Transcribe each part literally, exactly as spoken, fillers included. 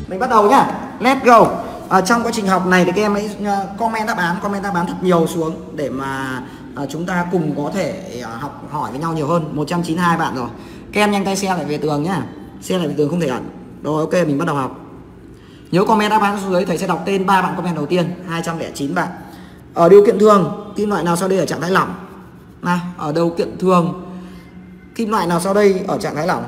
Mình bắt đầu nhá. Let's go. À, trong quá trình học này thì các em hãy comment đáp án, comment đáp án thật nhiều xuống để mà à, chúng ta cùng có thể à, học hỏi với nhau nhiều hơn. một trăm chín mươi hai bạn rồi. Các em nhanh tay share lại về tường nhá. Share lại về tường không thể ẩn. Rồi ok, mình bắt đầu học. Nhớ comment đáp án xuống dưới, thầy sẽ đọc tên ba bạn comment đầu tiên. Hai trăm lẻ chín bạn. Ở điều kiện thường, kim loại nào sau đây ở trạng thái lỏng? Nào, ở điều kiện thường, kim loại nào sau đây ở trạng thái lỏng?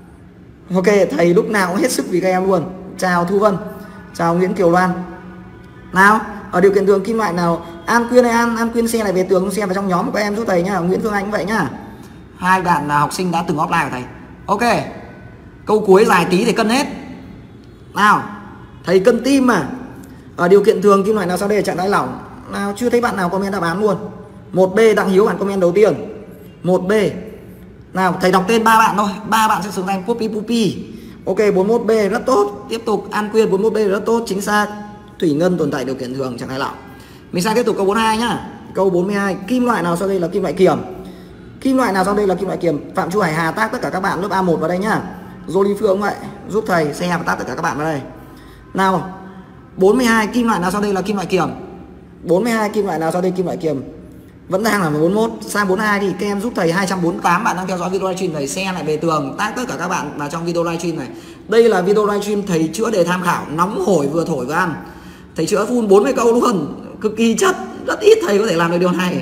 Ok, thầy lúc nào cũng hết sức vì các em luôn. Chào Thu Vân, chào Nguyễn Kiều Loan. Nào, ở điều kiện thường kim loại nào? An Quyên hay An, An Quyên share lại về tường, share vào trong nhóm của các em giúp thầy nhá. Nguyễn Phương Anh cũng vậy nhá. Hai bạn là học sinh đã từng offline của thầy. Ok, câu cuối dài tí thì cân hết. Nào, thầy cân tim mà. Ở điều kiện thường kim loại nào sau đây ở trạng thái lỏng? Nào, chưa thấy bạn nào comment đáp án luôn. Một B, Đặng Hiếu bạn comment đầu tiên. Một B. Nào, thầy đọc tên ba bạn thôi, ba bạn sẽ xứng danh Poppy Poppy. Ok, bốn mươi mốt B rất tốt. Tiếp tục An Quyên bốn mươi mốt B rất tốt, chính xác. Thủy Ngân tồn tại điều kiện thường trạng thái lỏng. Mình sang tiếp tục câu bốn mươi hai nhá. Câu bốn mươi hai, kim loại nào sau đây là kim loại kiềm? Kim loại nào sau đây là kim loại kiềm? Phạm Chu Hải Hà tác tất cả các bạn lớp A một vào đây nhá. Jolie Phương cũng vậy, giúp thầy share và tác tất cả các bạn vào đây. Nào, bốn mươi hai, kim loại nào sau đây là kim loại kiềm? bốn mươi hai, kim loại nào sau đây kim loại kiềm? Vẫn đang là bốn mươi mốt, sang bốn mươi hai thì các em giúp thầy. Hai trăm bốn mươi tám bạn đang theo dõi video livestream này, share lại về tường, tag tất cả các bạn vào trong video livestream này. Đây là video livestream thầy chữa đề tham khảo, nóng hổi vừa thổi vừa ăn. Thầy chữa full bốn mươi câu luôn, cực kỳ chất, rất ít thầy có thể làm được điều này.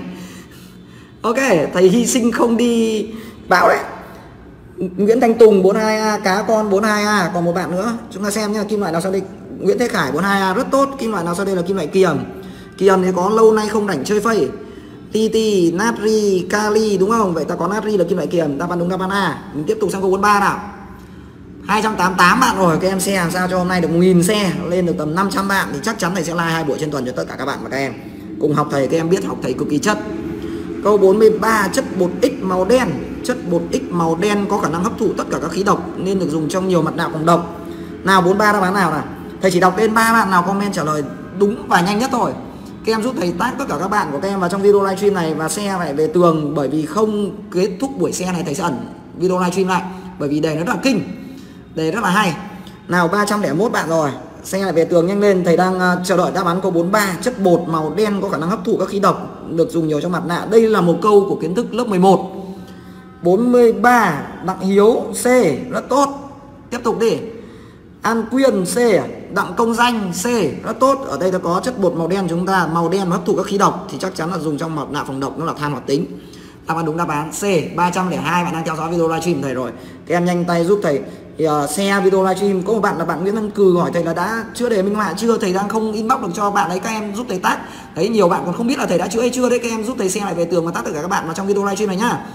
Ok, thầy hy sinh không đi bão đấy. Nguyễn Thanh Tùng bốn mươi hai A, Cá Con bốn mươi hai A, còn một bạn nữa. Chúng ta xem nhá, kim loại nào sau đây? Nguyễn Thế Khải bốn mươi hai A rất tốt. Kim loại nào sau đây là kim loại kiềm? Kiềm thì có lâu nay không rảnh chơi phây. Titi, natri, kali đúng không? Vậy ta có natri là kim loại kiềm, đáp án đúng đáp án A. Mình tiếp tục sang câu bốn mươi ba nào. hai trăm tám mươi tám bạn rồi, các em share làm sao cho hôm nay được một nghìn share, lên được tầm năm trăm bạn thì chắc chắn thầy sẽ like hai buổi trên tuần cho tất cả các bạn và các em. Cùng học thầy, các em biết học thầy cực kỳ chất. Câu bốn mươi ba, chất bột X màu đen. Chất bột X màu đen có khả năng hấp thụ tất cả các khí độc nên được dùng trong nhiều mặt nạ phòng độc. Nào, bốn mươi ba đáp án nào nào? Thầy chỉ đọc tên ba bạn nào comment trả lời đúng và nhanh nhất thôi. Các em giúp thầy tag tất cả các bạn của các em vào trong video livestream này và share lại về tường, bởi vì không kết thúc buổi share này thầy sẽ ẩn video livestream lại, bởi vì đề nó rất là kinh, đề rất là hay. Nào, ba trăm lẻ mốt bạn rồi, share lại về tường nhanh lên, thầy đang uh, chờ đợi đáp án câu bốn mươi ba. Chất bột màu đen có khả năng hấp thụ các khí độc được dùng nhiều trong mặt nạ. Đây là một câu của kiến thức lớp mười một. bốn mươi ba, Đặng Hiếu C rất tốt. Tiếp tục đi. An Quyên C, Đặng Công Danh C rất tốt. Ở đây ta có chất bột màu đen, chúng ta màu đen mà hấp thụ các khí độc thì chắc chắn là dùng trong mặt nạ phòng độc, nó là than hoạt tính. Đáp án đúng đáp án C. Ba trăm lẻ hai bạn đang theo dõi video livestream thầy rồi, các em nhanh tay giúp thầy thì, uh, share video livestream. Có một bạn là bạn Nguyễn Văn Cừ hỏi thầy là đã chữa đề minh họa chưa, thầy đang không inbox được cho bạn ấy, các em giúp thầy tag. Đấy, nhiều bạn còn không biết là thầy đã chữa hay chưa đấy, các em giúp thầy share lại về tường và tag tất cả các bạn vào trong video livestream này nhá.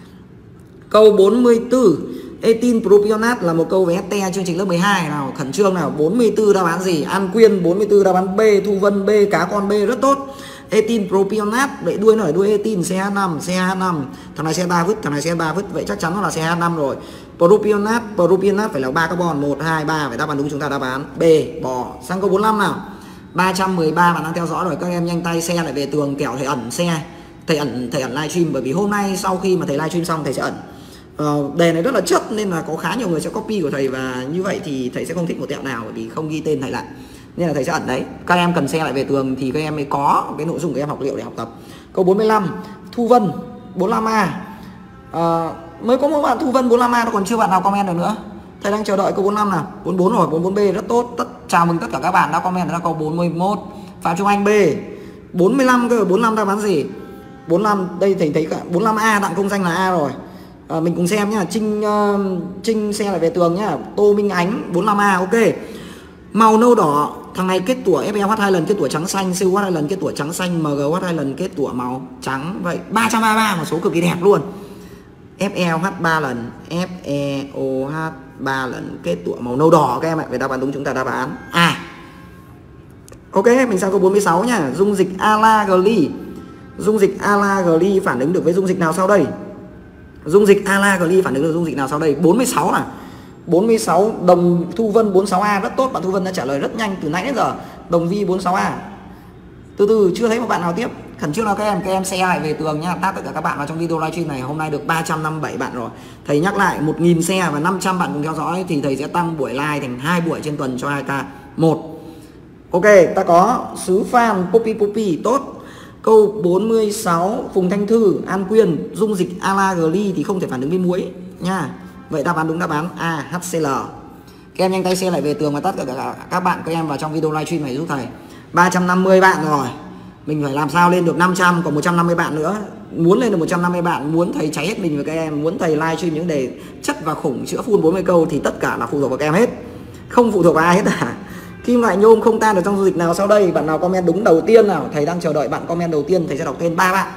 Câu bốn mươi tư, Ethyl propionate là một câu về ét tê chương trình lớp mười hai. Nào, khẩn trương nào. bốn mươi tư đáp án gì? An Quyên bốn mươi tư đáp án B, Thu Vân B, Cá Con B rất tốt. Ethyl propionate, vậy đuôi nó ở đuôi ethyl, C H năm, C H năm. Thằng này C H ba vứt, thằng này C H ba vứt, vậy chắc chắn nó là C H năm rồi. Propionate, propionate phải là ba carbon, một hai ba, phải đáp án đúng chúng ta đáp án B, bò. Sang câu bốn mươi lăm nào. ba trăm mười ba bạn đang theo dõi rồi, các em nhanh tay share lại về tường, kẻo thầy ẩn share. Thầy ẩn thầy ẩn livestream, bởi vì hôm nay sau khi mà thầy livestream xong thầy sẽ ẩn. Uh, đề này rất là chất nên là có khá nhiều người sẽ copy của thầy, và như vậy thì thầy sẽ không thích một tẹo nào bởi vì không ghi tên thầy lại, nên là thầy sẽ ẩn đấy. Các em cần share lại về tường thì các em mới có cái nội dung của em học liệu để học tập. Câu bốn mươi lăm, Thu Vân bốn mươi lăm A, uh, mới có một bạn Thu Vân bốn mươi lăm A, nó còn chưa bạn nào comment được nữa. Thầy đang chờ đợi câu bốn mươi lăm nào. bốn mươi bốn rồi, bốn mươi bốn B rất tốt. Tất chào mừng tất cả các bạn đã comment ra câu bốn mươi mốt. Phạm Trung Anh B bốn mươi lăm cơ. bốn mươi lăm đáp án gì? bốn mươi lăm đây thầy thấy cả bốn mươi lăm A, Đặng Công Danh là A rồi. À, mình cùng xem nhá. Trinh uh, Trinh xe lại về tường nhá. Tô Minh Ánh bốn mươi lăm A. Ok. Màu nâu đỏ, thằng này kết tủa ép e hát hai lần kết tủa trắng xanh, xê u hát hai lần kết tủa trắng xanh, em giê hát hai lần kết tủa màu trắng. Vậy ba trăm ba mươi ba, một số cực kỳ đẹp luôn. ép e hát ba lần, ép e o hát ba lần kết tủa màu nâu đỏ các em ạ. Về đáp án đúng chúng ta đáp án A. Ok, mình sang câu bốn mươi sáu nhá. Dung dịch Alagli. Dung dịch Alagli phản ứng được với dung dịch nào sau đây? Dung dịch Alagli phản ứng được dung dịch nào sau đây? bốn mươi sáu nào. bốn mươi sáu, Đồng Thu Vân bốn mươi sáu A rất tốt, bạn Thu Vân đã trả lời rất nhanh từ nãy đến giờ. Đồng Vi bốn mươi sáu A. Từ từ chưa thấy một bạn nào tiếp. Khẩn trương nào các em, các em share lại về tường nhá. Tag tất cả các bạn vào trong video livestream này. Hôm nay được ba trăm năm mươi bảy bạn rồi. Thầy nhắc lại một nghìn share và năm trăm bạn cùng theo dõi thì thầy sẽ tăng buổi live thành hai buổi trên tuần cho hai k. Một. Ok, ta có Sứ Phan, Poppy Poppy, tốt. Câu bốn mươi sáu, Phùng Thanh Thư, An Quyên, dung dịch Alagly thì không thể phản ứng với muối nha. Vậy đáp án đúng đáp án A, hát xê lờ. Các em nhanh tay share lại về tường và tất cả các bạn các em vào trong video livestream này giúp thầy. ba trăm năm mươi bạn rồi. Mình phải làm sao lên được năm trăm, còn một trăm năm mươi bạn nữa. Muốn lên được một trăm năm mươi bạn, muốn thầy cháy hết mình với các em, muốn thầy livestream những đề chất và khủng chữa full bốn mươi câu thì tất cả là phụ thuộc vào các em hết. Không phụ thuộc vào ai hết à. Kim loại nhôm không tan được trong dung dịch nào sau đây? Bạn nào comment đúng đầu tiên nào? Thầy đang chờ đợi bạn comment đầu tiên, thầy sẽ đọc tên ba bạn.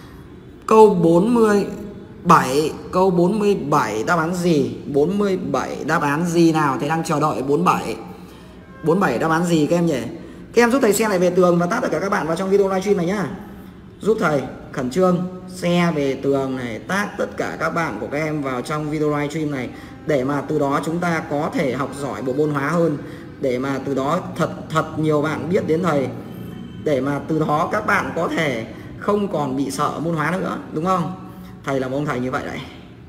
Câu bốn mươi bảy, câu bốn mươi bảy đáp án gì? bốn mươi bảy đáp án gì nào? Thầy đang chờ đợi bốn mươi bảy. bốn mươi bảy đáp án gì các em nhỉ? Các em giúp thầy share lại về tường và tag tất cả các bạn vào trong video livestream này nhá. Giúp thầy khẩn trương share về tường này, tag tất cả các bạn của các em vào trong video livestream này để mà từ đó chúng ta có thể học giỏi bộ môn hóa hơn, để mà từ đó thật thật nhiều bạn biết đến thầy, để mà từ đó các bạn có thể không còn bị sợ môn hóa nữa, đúng không? Thầy là một ông thầy như vậy đấy.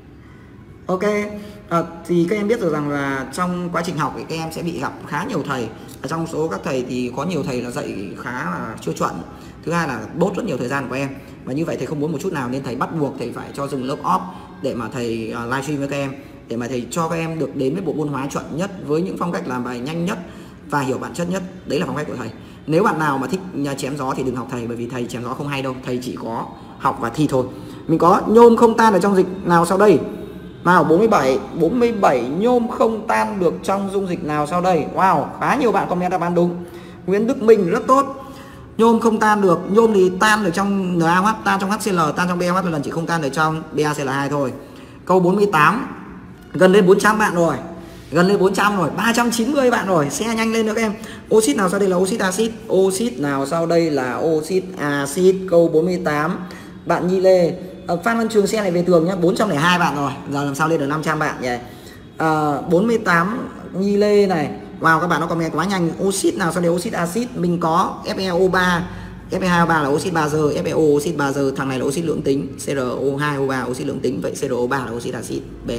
Ok, à, thì các em biết rồi rằng là trong quá trình học thì các em sẽ bị gặp khá nhiều thầy. Ở trong số các thầy thì có nhiều thầy là dạy khá là chưa chuẩn. Thứ hai là đốt rất nhiều thời gian của em. Và như vậy thầy không muốn một chút nào nên thầy bắt buộc thầy phải cho dừng lớp off để mà thầy uh, livestream với các em, để mà thầy cho các em được đến với bộ môn hóa chuẩn nhất, với những phong cách làm bài nhanh nhất và hiểu bản chất nhất. Đấy là phong cách của thầy. Nếu bạn nào mà thích chém gió thì đừng học thầy, bởi vì thầy chém gió không hay đâu. Thầy chỉ có học và thi thôi. Mình có nhôm không tan ở trong dịch nào sau đây? Nào, bốn mươi bảy, bốn mươi bảy nhôm không tan được trong dung dịch nào sau đây? Wow, khá nhiều bạn comment đáp án đúng. Nguyễn Đức Minh rất tốt. Nhôm không tan được, nhôm thì tan được trong en a ô hát, tan trong hát xê lờ, tan trong bê a ô hát một lần, chỉ không tan được trong bê a xê lờ hai thôi. Câu bốn mươi tám, gần lên bốn trăm bạn rồi. Gần lên bốn trăm rồi, ba trăm chín mươi bạn rồi. Xe nhanh lên nữa các em. Oxit nào sau đây là oxit axit? Oxit nào sau đây là oxit axit? Câu bốn mươi tám, bạn Nhi Lê. Phan Văn Trường xe này về tường nhé, bốn trăm lẻ hai bạn rồi. Giờ làm sao lên được năm trăm bạn nhỉ? À, bốn mươi tám Nhi Lê này. Wow, các bạn nó comment quá nhanh. Oxit nào sau đây oxit axit? Mình có ép e o ba. ép e hai o ba là oxit bazơ, ép e o oxit bazơ, thằng này là oxit lưỡng tính, xê rờ o hai o ba oxit lưỡng tính, vậy xê rờ o ba là oxit axit. B.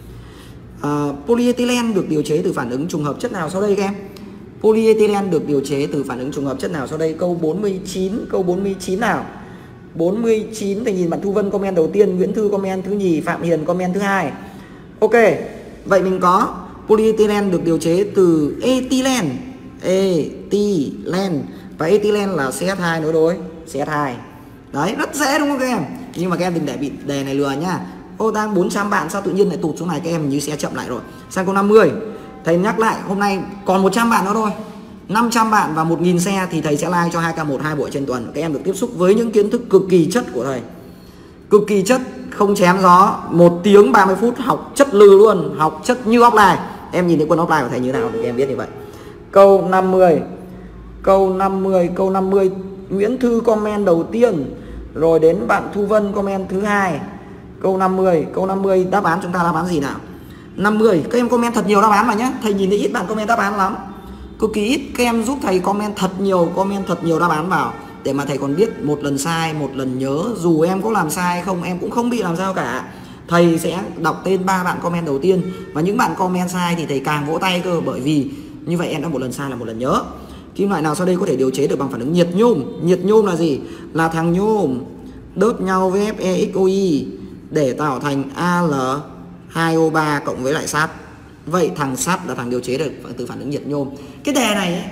À, polyethylene được điều chế từ phản ứng trùng hợp chất nào sau đây các em? Polyethylene được điều chế từ phản ứng trùng hợp chất nào sau đây? Câu bốn mươi chín, câu bốn mươi chín nào? bốn mươi chín thì nhìn bạn Thu Vân comment đầu tiên, Nguyễn Thư comment thứ nhì, Phạm Hiền comment thứ hai. Ok, vậy mình có polyethylene được điều chế từ ethylene, ethylene và ethylene là xê ét hai nối đôi xê ét hai. Đấy, rất dễ đúng không các em? Nhưng mà các em đừng để bị đề này lừa nhá. Ô, đang bốn trăm bạn sao tự nhiên lại tụt xuống này, các em như sẽ chậm lại rồi. Sang câu năm mươi. Thầy nhắc lại hôm nay còn một trăm bạn nữa thôi. năm trăm bạn và một nghìn xe thì thầy sẽ like cho hai k một hai buổi trên tuần. Các em được tiếp xúc với những kiến thức cực kỳ chất của thầy. Cực kỳ chất, không chém gió, một tiếng ba mươi phút học chất lư luôn, học chất như offline. Em nhìn thấy quân offline của thầy như nào thì các em biết như vậy. Câu năm mươi. Câu năm mươi, câu năm mươi Nguyễn Thư comment đầu tiên, rồi đến bạn Thu Vân comment thứ hai. Câu năm mươi, câu năm mươi đáp án chúng ta đáp án gì nào? năm mươi, các em comment thật nhiều đáp án mà nhé. Thầy nhìn thấy ít bạn comment đáp án lắm, cực kỳ ít. Các em giúp thầy comment thật nhiều, comment thật nhiều đáp án vào để mà thầy còn biết một lần sai một lần nhớ. Dù em có làm sai không em cũng không bị làm sao cả. Thầy sẽ đọc tên ba bạn comment đầu tiên, và những bạn comment sai thì thầy càng vỗ tay cơ, bởi vì như vậy em đã một lần sai là một lần nhớ. Kim loại nào sau đây có thể điều chế được bằng phản ứng nhiệt nhôm? Nhiệt nhôm là gì? Là thằng nhôm đớt nhau với ép e ích o i để tạo thành a lờ hai o ba cộng với lại sắt. Vậy thằng sắt là thằng điều chế được từ phản ứng nhiệt nhôm. Cái đề này ấy,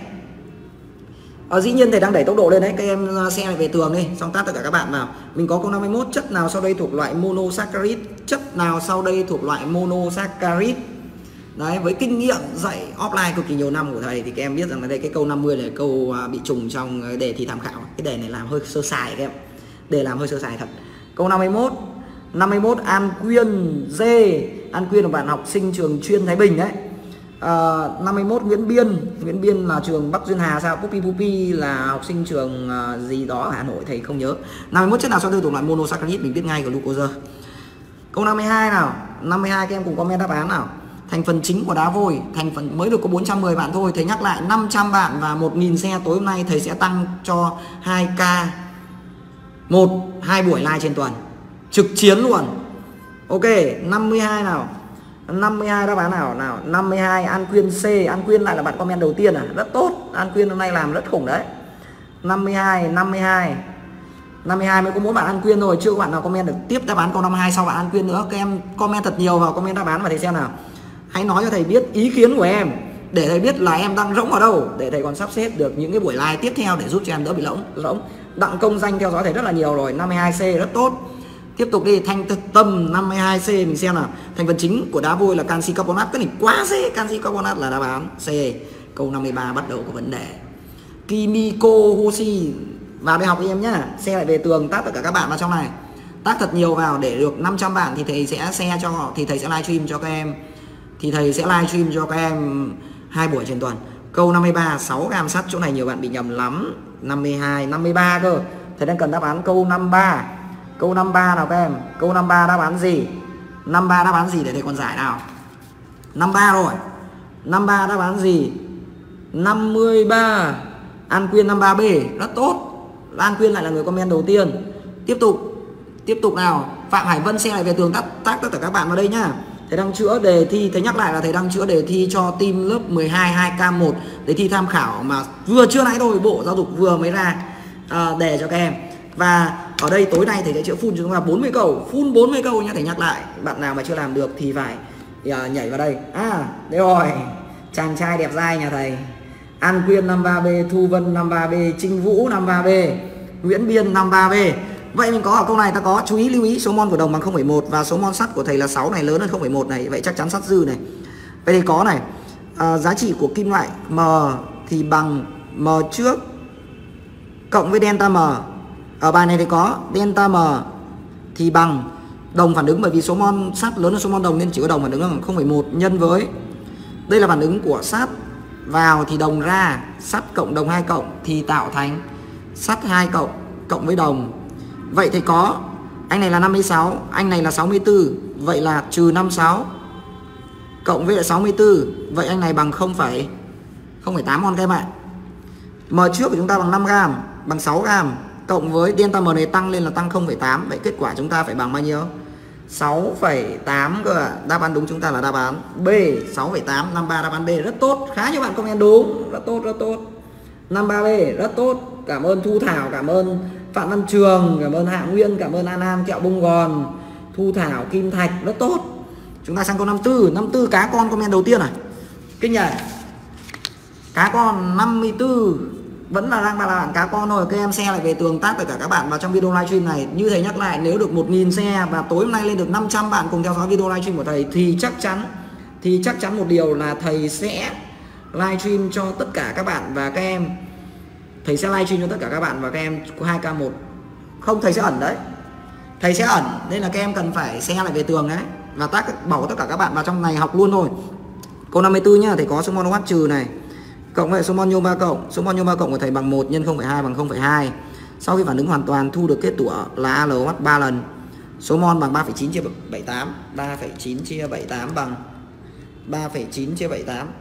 à, dĩ nhiên thầy đang đẩy tốc độ lên đấy. Các em xem lại về tường đi, xong tắt tất cả các bạn vào. Mình có câu năm mươi mốt, chất nào sau đây thuộc loại monosaccharid? Chất nào sau đây thuộc loại monosaccharid? Đấy, với kinh nghiệm dạy offline cực kỳ nhiều năm của thầy thì các em biết rằng là đây cái câu năm mươi là câu bị trùng trong đề thi tham khảo. Cái đề này làm hơi sơ sài các em. Đề làm hơi sơ sài thật. Câu năm mươi mốt. năm mươi mốt An Quyên D. An Quyên là bạn học sinh trường chuyên Thái Bình đấy. À, năm mươi mốt Nguyễn Biên. Nguyễn Biên là trường Bắc Duyên Hà sao? Pupi Pupi là học sinh trường uh, gì đó ở Hà Nội, thầy không nhớ. năm mươi mốt chất nào sau đây thuộc loại monosaccharid? Mình biết ngay glucose. Câu năm mươi hai nào? năm mươi hai các em cùng comment đáp án nào. Thành phần chính của đá vôi, thành phần mới được có bốn trăm mười bạn thôi. Thầy nhắc lại năm trăm bạn và một nghìn xe tối hôm nay thầy sẽ tăng cho hai k một hai buổi live trên tuần trực chiến luôn. Ok, năm mươi hai nào, năm mươi hai đáp án nào nào, năm mươi hai An Quyên C. An Quyên lại là bạn comment đầu tiên à, rất tốt. An Quyên hôm nay làm rất khủng đấy. Năm mươi hai, năm mươi hai, năm mươi hai mới có mỗi bạn An Quyên thôi, chưa có bạn nào comment được tiếp đáp án câu năm mươi hai sau bạn An Quyên nữa. Các em comment thật nhiều vào comment đáp án và thầy xem nào. Hãy nói cho thầy biết ý kiến của em, để thầy biết là em đang rỗng ở đâu, để thầy còn sắp xếp được những cái buổi live tiếp theo để giúp cho em đỡ bị lỗng rỗng. Đặng Công Danh theo dõi thầy rất là nhiều rồi. Năm mươi hai C rất tốt. Tiếp tục đi. Thanh Tâm năm mươi hai C mình xem nào. Thành phần chính của đá vôi là canxi carbonate. Cái này quá dễ. Canxi carbonate là đáp án C. Câu năm mươi ba bắt đầu có vấn đề. Kimiko Hoshi vào đây học với em nhá. Xe lại về tường, tác tất cả các bạn vào trong này. Tác thật nhiều vào để được năm trăm bạn thì thầy sẽ share cho, thì thầy sẽ livestream cho các em. Thì thầy sẽ livestream cho các em hai buổi trên tuần. Câu năm mươi ba, sáu gam sắt, chỗ này nhiều bạn bị nhầm lắm. Năm mươi hai, năm mươi ba cơ. Thầy đang cần đáp án câu năm mươi ba. Câu năm mươi ba nào các em. Câu năm mươi ba đáp án gì? năm mươi ba đáp án gì để thầy còn giải nào? năm mươi ba rồi. năm mươi ba đáp án gì? năm mươi ba. An Quyên năm mươi ba B, rất tốt. An Quyên lại là người comment đầu tiên. Tiếp tục. Tiếp tục nào. Phạm Hải Vân xe lại về tường, tác tác tất cả các bạn vào đây nhá. Thầy đang chữa đề thi, thầy nhắc lại là thầy đang chữa đề thi cho team lớp mười hai hai K một, đề thi tham khảo mà vừa chưa nãy thôi Bộ Giáo dục vừa mới ra à, đề cho các em. Và ở đây tối nay thầy sẽ chữa full cho chúng ta bốn mươi câu, full bốn mươi câu nhá. Thầy nhắc lại, bạn nào mà chưa làm được thì phải uh, nhảy vào đây. À, đây rồi, chàng trai đẹp dai nhà thầy. An Quyên năm mươi ba B, Thu Vân năm mươi ba B, Trinh Vũ năm mươi ba B, Nguyễn Biên năm mươi ba B. Vậy mình có ở câu này ta có chú ý lưu ý số mol của đồng bằng không phẩy một và số mol sắt của thầy là sáu này, lớn hơn không phẩy một này, vậy chắc chắn sắt dư này. Vậy thì có này, à, giá trị của kim loại M thì bằng M trước cộng với delta M. Ở bài này thì có delta M thì bằng đồng phản ứng, bởi vì số mol sắt lớn hơn số mol đồng nên chỉ có đồng phản ứng là không phẩy một nhân với, đây là phản ứng của sắt vào thì đồng ra, sắt cộng đồng hai cộng thì tạo thành sắt hai cộng cộng với đồng. Vậy thì có anh này là năm mươi sáu, anh này là sáu mươi tư, vậy là trừ năm mươi sáu cộng với lại sáu mươi tư, vậy anh này bằng không phẩy tám mol các em ạ. M trước của chúng ta bằng năm gam, bằng sáu gam, cộng với delta M này tăng lên là tăng không phẩy tám, vậy kết quả chúng ta phải bằng bao nhiêu? sáu phẩy tám cơ ạ. Đáp án đúng chúng ta là đáp án B, sáu phẩy tám. năm mươi ba đáp án B, rất tốt. Khá nhiều bạn comment đúng, rất tốt, rất tốt. năm mươi ba B, rất tốt. Cảm ơn Thu Thảo, cảm ơn Phạm Văn Trường, cảm ơn Hạ Nguyên, cảm ơn An An, kẹo bông gòn, Thu Thảo, Kim Thạch, rất tốt. Chúng ta sang câu năm mươi tư. năm mươi tư cá con comment đầu tiên này. Kinh nhỉ? Cá con năm mươi tư vẫn là đang là bạn cá con thôi. Các em share lại về tường, tác tất cả các bạn vào trong video livestream này. Như thầy nhắc lại, nếu được một nghìn share và tối hôm nay lên được năm trăm bạn cùng theo dõi video livestream của thầy thì chắc chắn thì chắc chắn một điều là thầy sẽ livestream cho tất cả các bạn và các em. Thầy sẽ livestream cho tất cả các bạn và các em có hai K một. Không, thầy sẽ ẩn đấy. Thầy sẽ ẩn, nên là các em cần phải share lại về tường đấy và tác bảo tất cả các bạn vào trong này học luôn thôi. Câu năm mươi tư nhá, thầy có số mol OH trừ này cộng với số mol nhôm ba cộng. Số mol nhôm ba cộng của thầy bằng một nhân không phẩy hai bằng không phẩy hai. Sau khi phản ứng hoàn toàn thu được kết quả là a lờ ô hát ba lần. Số mol bằng ba phẩy chín chia bảy mươi tám. ba phẩy chín chia bảy mươi tám bằng ba phẩy chín chia bảy mươi tám.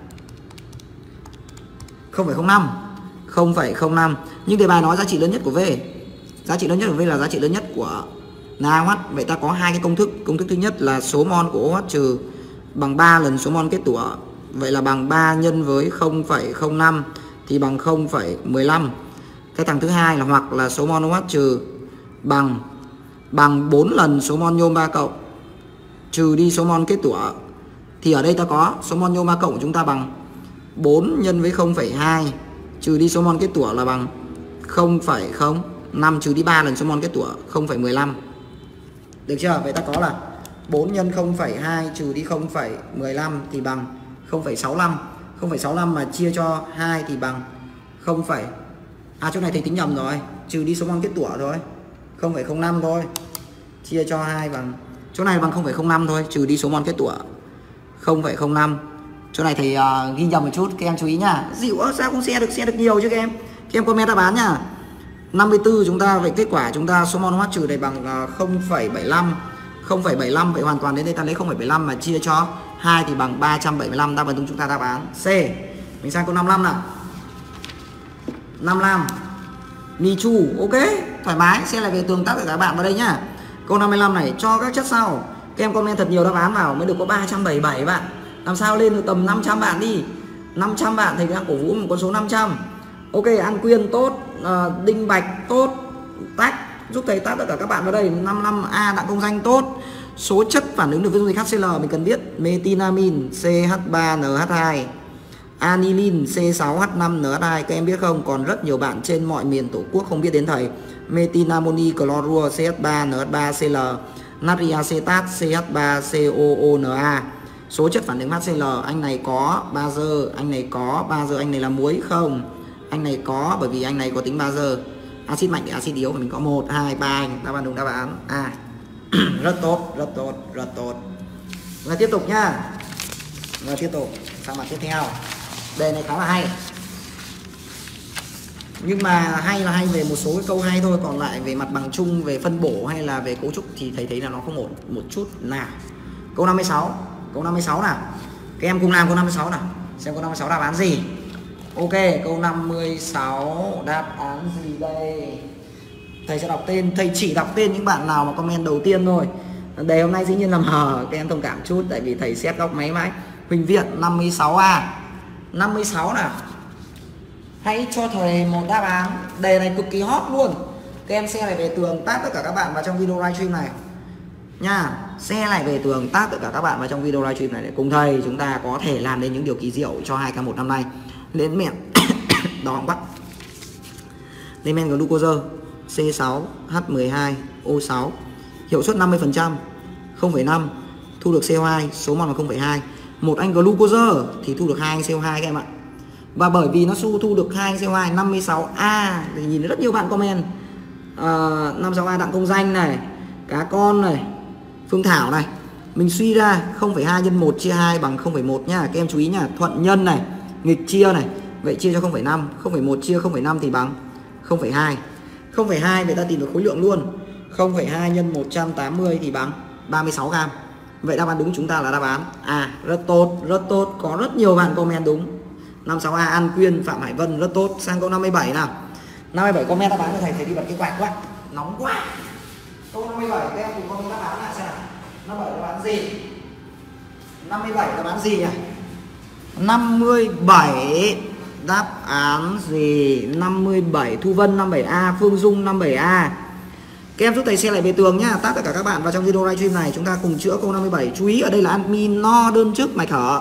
không phẩy không năm. không phẩy không năm. Nhưng đề bài nói giá trị lớn nhất của V. Giá trị lớn nhất của V là giá trị lớn nhất của NaOH. Vậy ta có hai cái công thức. Công thức thứ nhất là số mol của OH trừ bằng ba lần số mol kết tủa. Vậy là bằng ba nhân với không phẩy không năm thì bằng không phẩy mười lăm. Cái thằng thứ hai là hoặc là số mol OH trừ bằng bằng bốn lần số mol nhôm ba cộng trừ đi số mol kết tủa. Thì ở đây ta có số mol nhôm ba cộng của chúng ta bằng bốn nhân với không phẩy hai trừ đi số mol kết tủa là bằng không phẩy không năm trừ đi ba lần số mol kết tủa không phẩy mười lăm. Được chưa? Vậy ta có là bốn nhân không phẩy hai trừ đi không phẩy mười lăm thì bằng không phẩy sáu lăm. không phẩy sáu lăm mà chia cho hai thì bằng không. À chỗ này thầy tính nhầm rồi, trừ đi số mol kết tủa thôi. không phẩy không năm thôi. Chia cho hai bằng chỗ này bằng không phẩy không năm thôi, trừ đi số mol kết tủa không phẩy không năm. Chỗ này thầy uh, ghi nhầm một chút, các em chú ý nhá. Dịu ơ, sao không xe được xe được nhiều chứ các em. Các em comment đáp án nhá. năm mươi tư chúng ta, vậy kết quả chúng ta số mol OH trừ này bằng uh, không phẩy bảy lăm. không phẩy bảy lăm, vậy hoàn toàn đến đây ta lấy không phẩy bảy lăm mà chia cho hai thì bằng ba trăm bảy mươi lăm. Đáp án đúng chúng ta đáp án C. Mình sang câu năm mươi lăm nào. năm mươi lăm. Michu, ok. thoải mái, xe lại về tường tác tất cả các bạn vào đây nhá. Câu năm mươi lăm này cho các chất sau. Các em comment thật nhiều đáp án vào mới được có ba trăm bảy mươi bảy bạn. Làm sao lên được tầm năm trăm bạn đi. năm trăm bạn thầy đang cổ vũ một con số năm trăm. Ok, An Quyên tốt, à, Đinh Bạch tốt, tách giúp thầy tắt tất cả các bạn vào đây. năm mươi lăm A Đặng Công Danh tốt. Số chất phản ứng được với dung dịch hát xê lờ mình cần biết: metinamin C H ba N H hai, anilin C sáu H năm N H hai. Các em biết không? Còn rất nhiều bạn trên mọi miền Tổ quốc không biết đến thầy. Metinamoni chlorua C H ba N H ba Cl, natri acetat C H ba C O O N A. Số chất phản ứng hát xê lờ, anh này có bazơ, anh này có bazơ, anh này là muối không? Anh này có, bởi vì anh này có tính bazơ. Axit mạnh để axit yếu, mình có một, hai, ba anh. Đáp án đúng đáp án A. Rất tốt, rất tốt, rất tốt. Và tiếp tục nhá. Và tiếp tục sang mặt tiếp theo. Đề này khá là hay. Nhưng mà hay là hay về một số cái câu hay thôi, còn lại về mặt bằng chung, về phân bổ hay là về cấu trúc thì thầy thấy là nó không ổn một chút nào. Câu năm mươi sáu, câu năm mươi sáu nào. Các em cùng làm câu năm mươi sáu nào. Xem câu năm mươi sáu đáp án gì. Ok, câu năm mươi sáu đáp án gì đây? Thầy sẽ đọc tên, thầy chỉ đọc tên những bạn nào mà comment đầu tiên thôi. Đề hôm nay dĩ nhiên là mờ, các em thông cảm chút tại vì thầy xét góc máy mãi. Huỳnh Viện năm mươi sáu A. năm mươi sáu nào. Hãy cho thầy một đáp án. Đề này cực kỳ hot luôn. Các em share lại về tường, tag tất cả các bạn vào trong video livestream này nha. Share lại về tường, tag tất cả các bạn vào trong video livestream này để cùng thầy chúng ta có thể làm đến những điều kỳ diệu cho hai K một năm nay. Lên men đỏ họng Bắc. Lên men glucose C sáu H mười hai O sáu. Hiệu suất năm mươi phần trăm, không phẩy năm. Thu được C O hai, số mol là không phẩy hai. Một anh glucose thì thu được hai anh C O hai các em ạ. Và bởi vì nó su thu được hai anh C O hai, năm mươi sáu A thì nhìn rất nhiều bạn comment. À, năm mươi sáu A Đặng Công Danh này, Cá Con này, Phương Thảo này. Mình suy ra không phẩy hai nhân một chia hai bằng không phẩy một nhá. Các em chú ý nhá, thuận nhân này, nghịch chia này. Vậy chia cho không phẩy năm, không phẩy một chia không phẩy năm thì bằng không phẩy hai. không phẩy hai người ta tìm được khối lượng luôn. không phẩy hai nhân một trăm tám mươi thì bằng ba mươi sáu gam. Vậy đáp án đúng chúng ta là đáp án A. Rất tốt, rất tốt. Có rất nhiều bạn comment đúng. năm mươi sáu A An Quyên, Phạm Hải Vân rất tốt. Sang câu năm mươi bảy nào. năm mươi bảy comment đáp án cho thầy, thầy đi bật cái quạt quá. Nóng quá. Câu năm mươi bảy các em cùng comment đáp án lại xem nào. năm mươi bảy đáp án gì? năm mươi bảy đáp án gì nhỉ? năm mươi bảy đáp án gì? năm mươi bảy Thu Vân năm mươi bảy A, Phương Dung năm mươi bảy A. Các em giúp thầy share lại về tường nhá, tag tất cả các bạn vào trong video livestream này, chúng ta cùng chữa câu năm mươi bảy. Chú ý ở đây là admin no đơn chức mạch hở.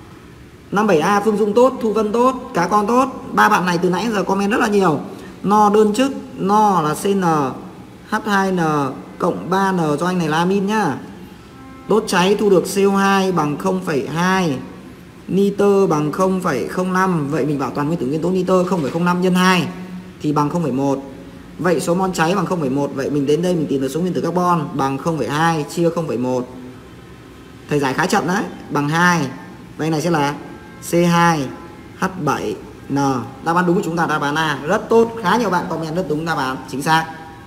năm mươi bảy A Phương Dung tốt, Thu Vân tốt, Cá Con tốt. Ba bạn này từ nãy giờ comment rất là nhiều. No đơn chức, no là C N H hai N cộng ba N cho anh này là amin nhá. Đốt cháy thu được C O hai bằng không phẩy hai. Nitơ bằng không phẩy không năm. Vậy mình bảo toàn nguyên tử nguyên tố nitơ không phẩy không năm nhân hai thì bằng không phẩy một. Vậy số mol cháy bằng không phẩy một. Vậy mình đến đây mình tìm được số nguyên tử carbon bằng không phẩy hai chia không phẩy một. Thầy giải khá chậm đấy, bằng hai. Vậy này sẽ là C hai H bảy N. Đáp án đúng của chúng ta đáp án A. Rất tốt, khá nhiều bạn comment rất đúng đáp án chính xác.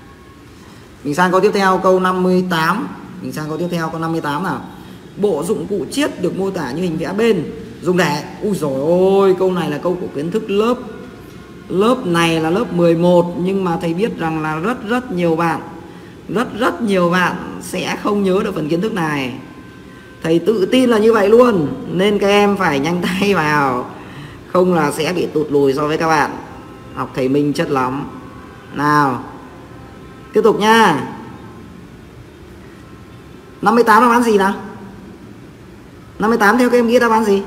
Mình sang câu tiếp theo, câu năm mươi tám. Mình sang câu tiếp theo, câu năm mươi tám nào. Bộ dụng cụ chiết được mô tả như hình vẽ bên dùng để. Ui dồi ôi, câu này là câu của kiến thức lớp Lớp này là lớp mười một. Nhưng mà thầy biết rằng là rất rất nhiều bạn Rất rất nhiều bạn sẽ không nhớ được phần kiến thức này. Thầy tự tin là như vậy luôn. Nên các em phải nhanh tay vào, không là sẽ bị tụt lùi so với các bạn. Học thầy Minh chất lắm. Nào, tiếp tục nha. năm mươi tám đáp án gì nào? năm mươi tám theo các em nghĩ đáp án gì?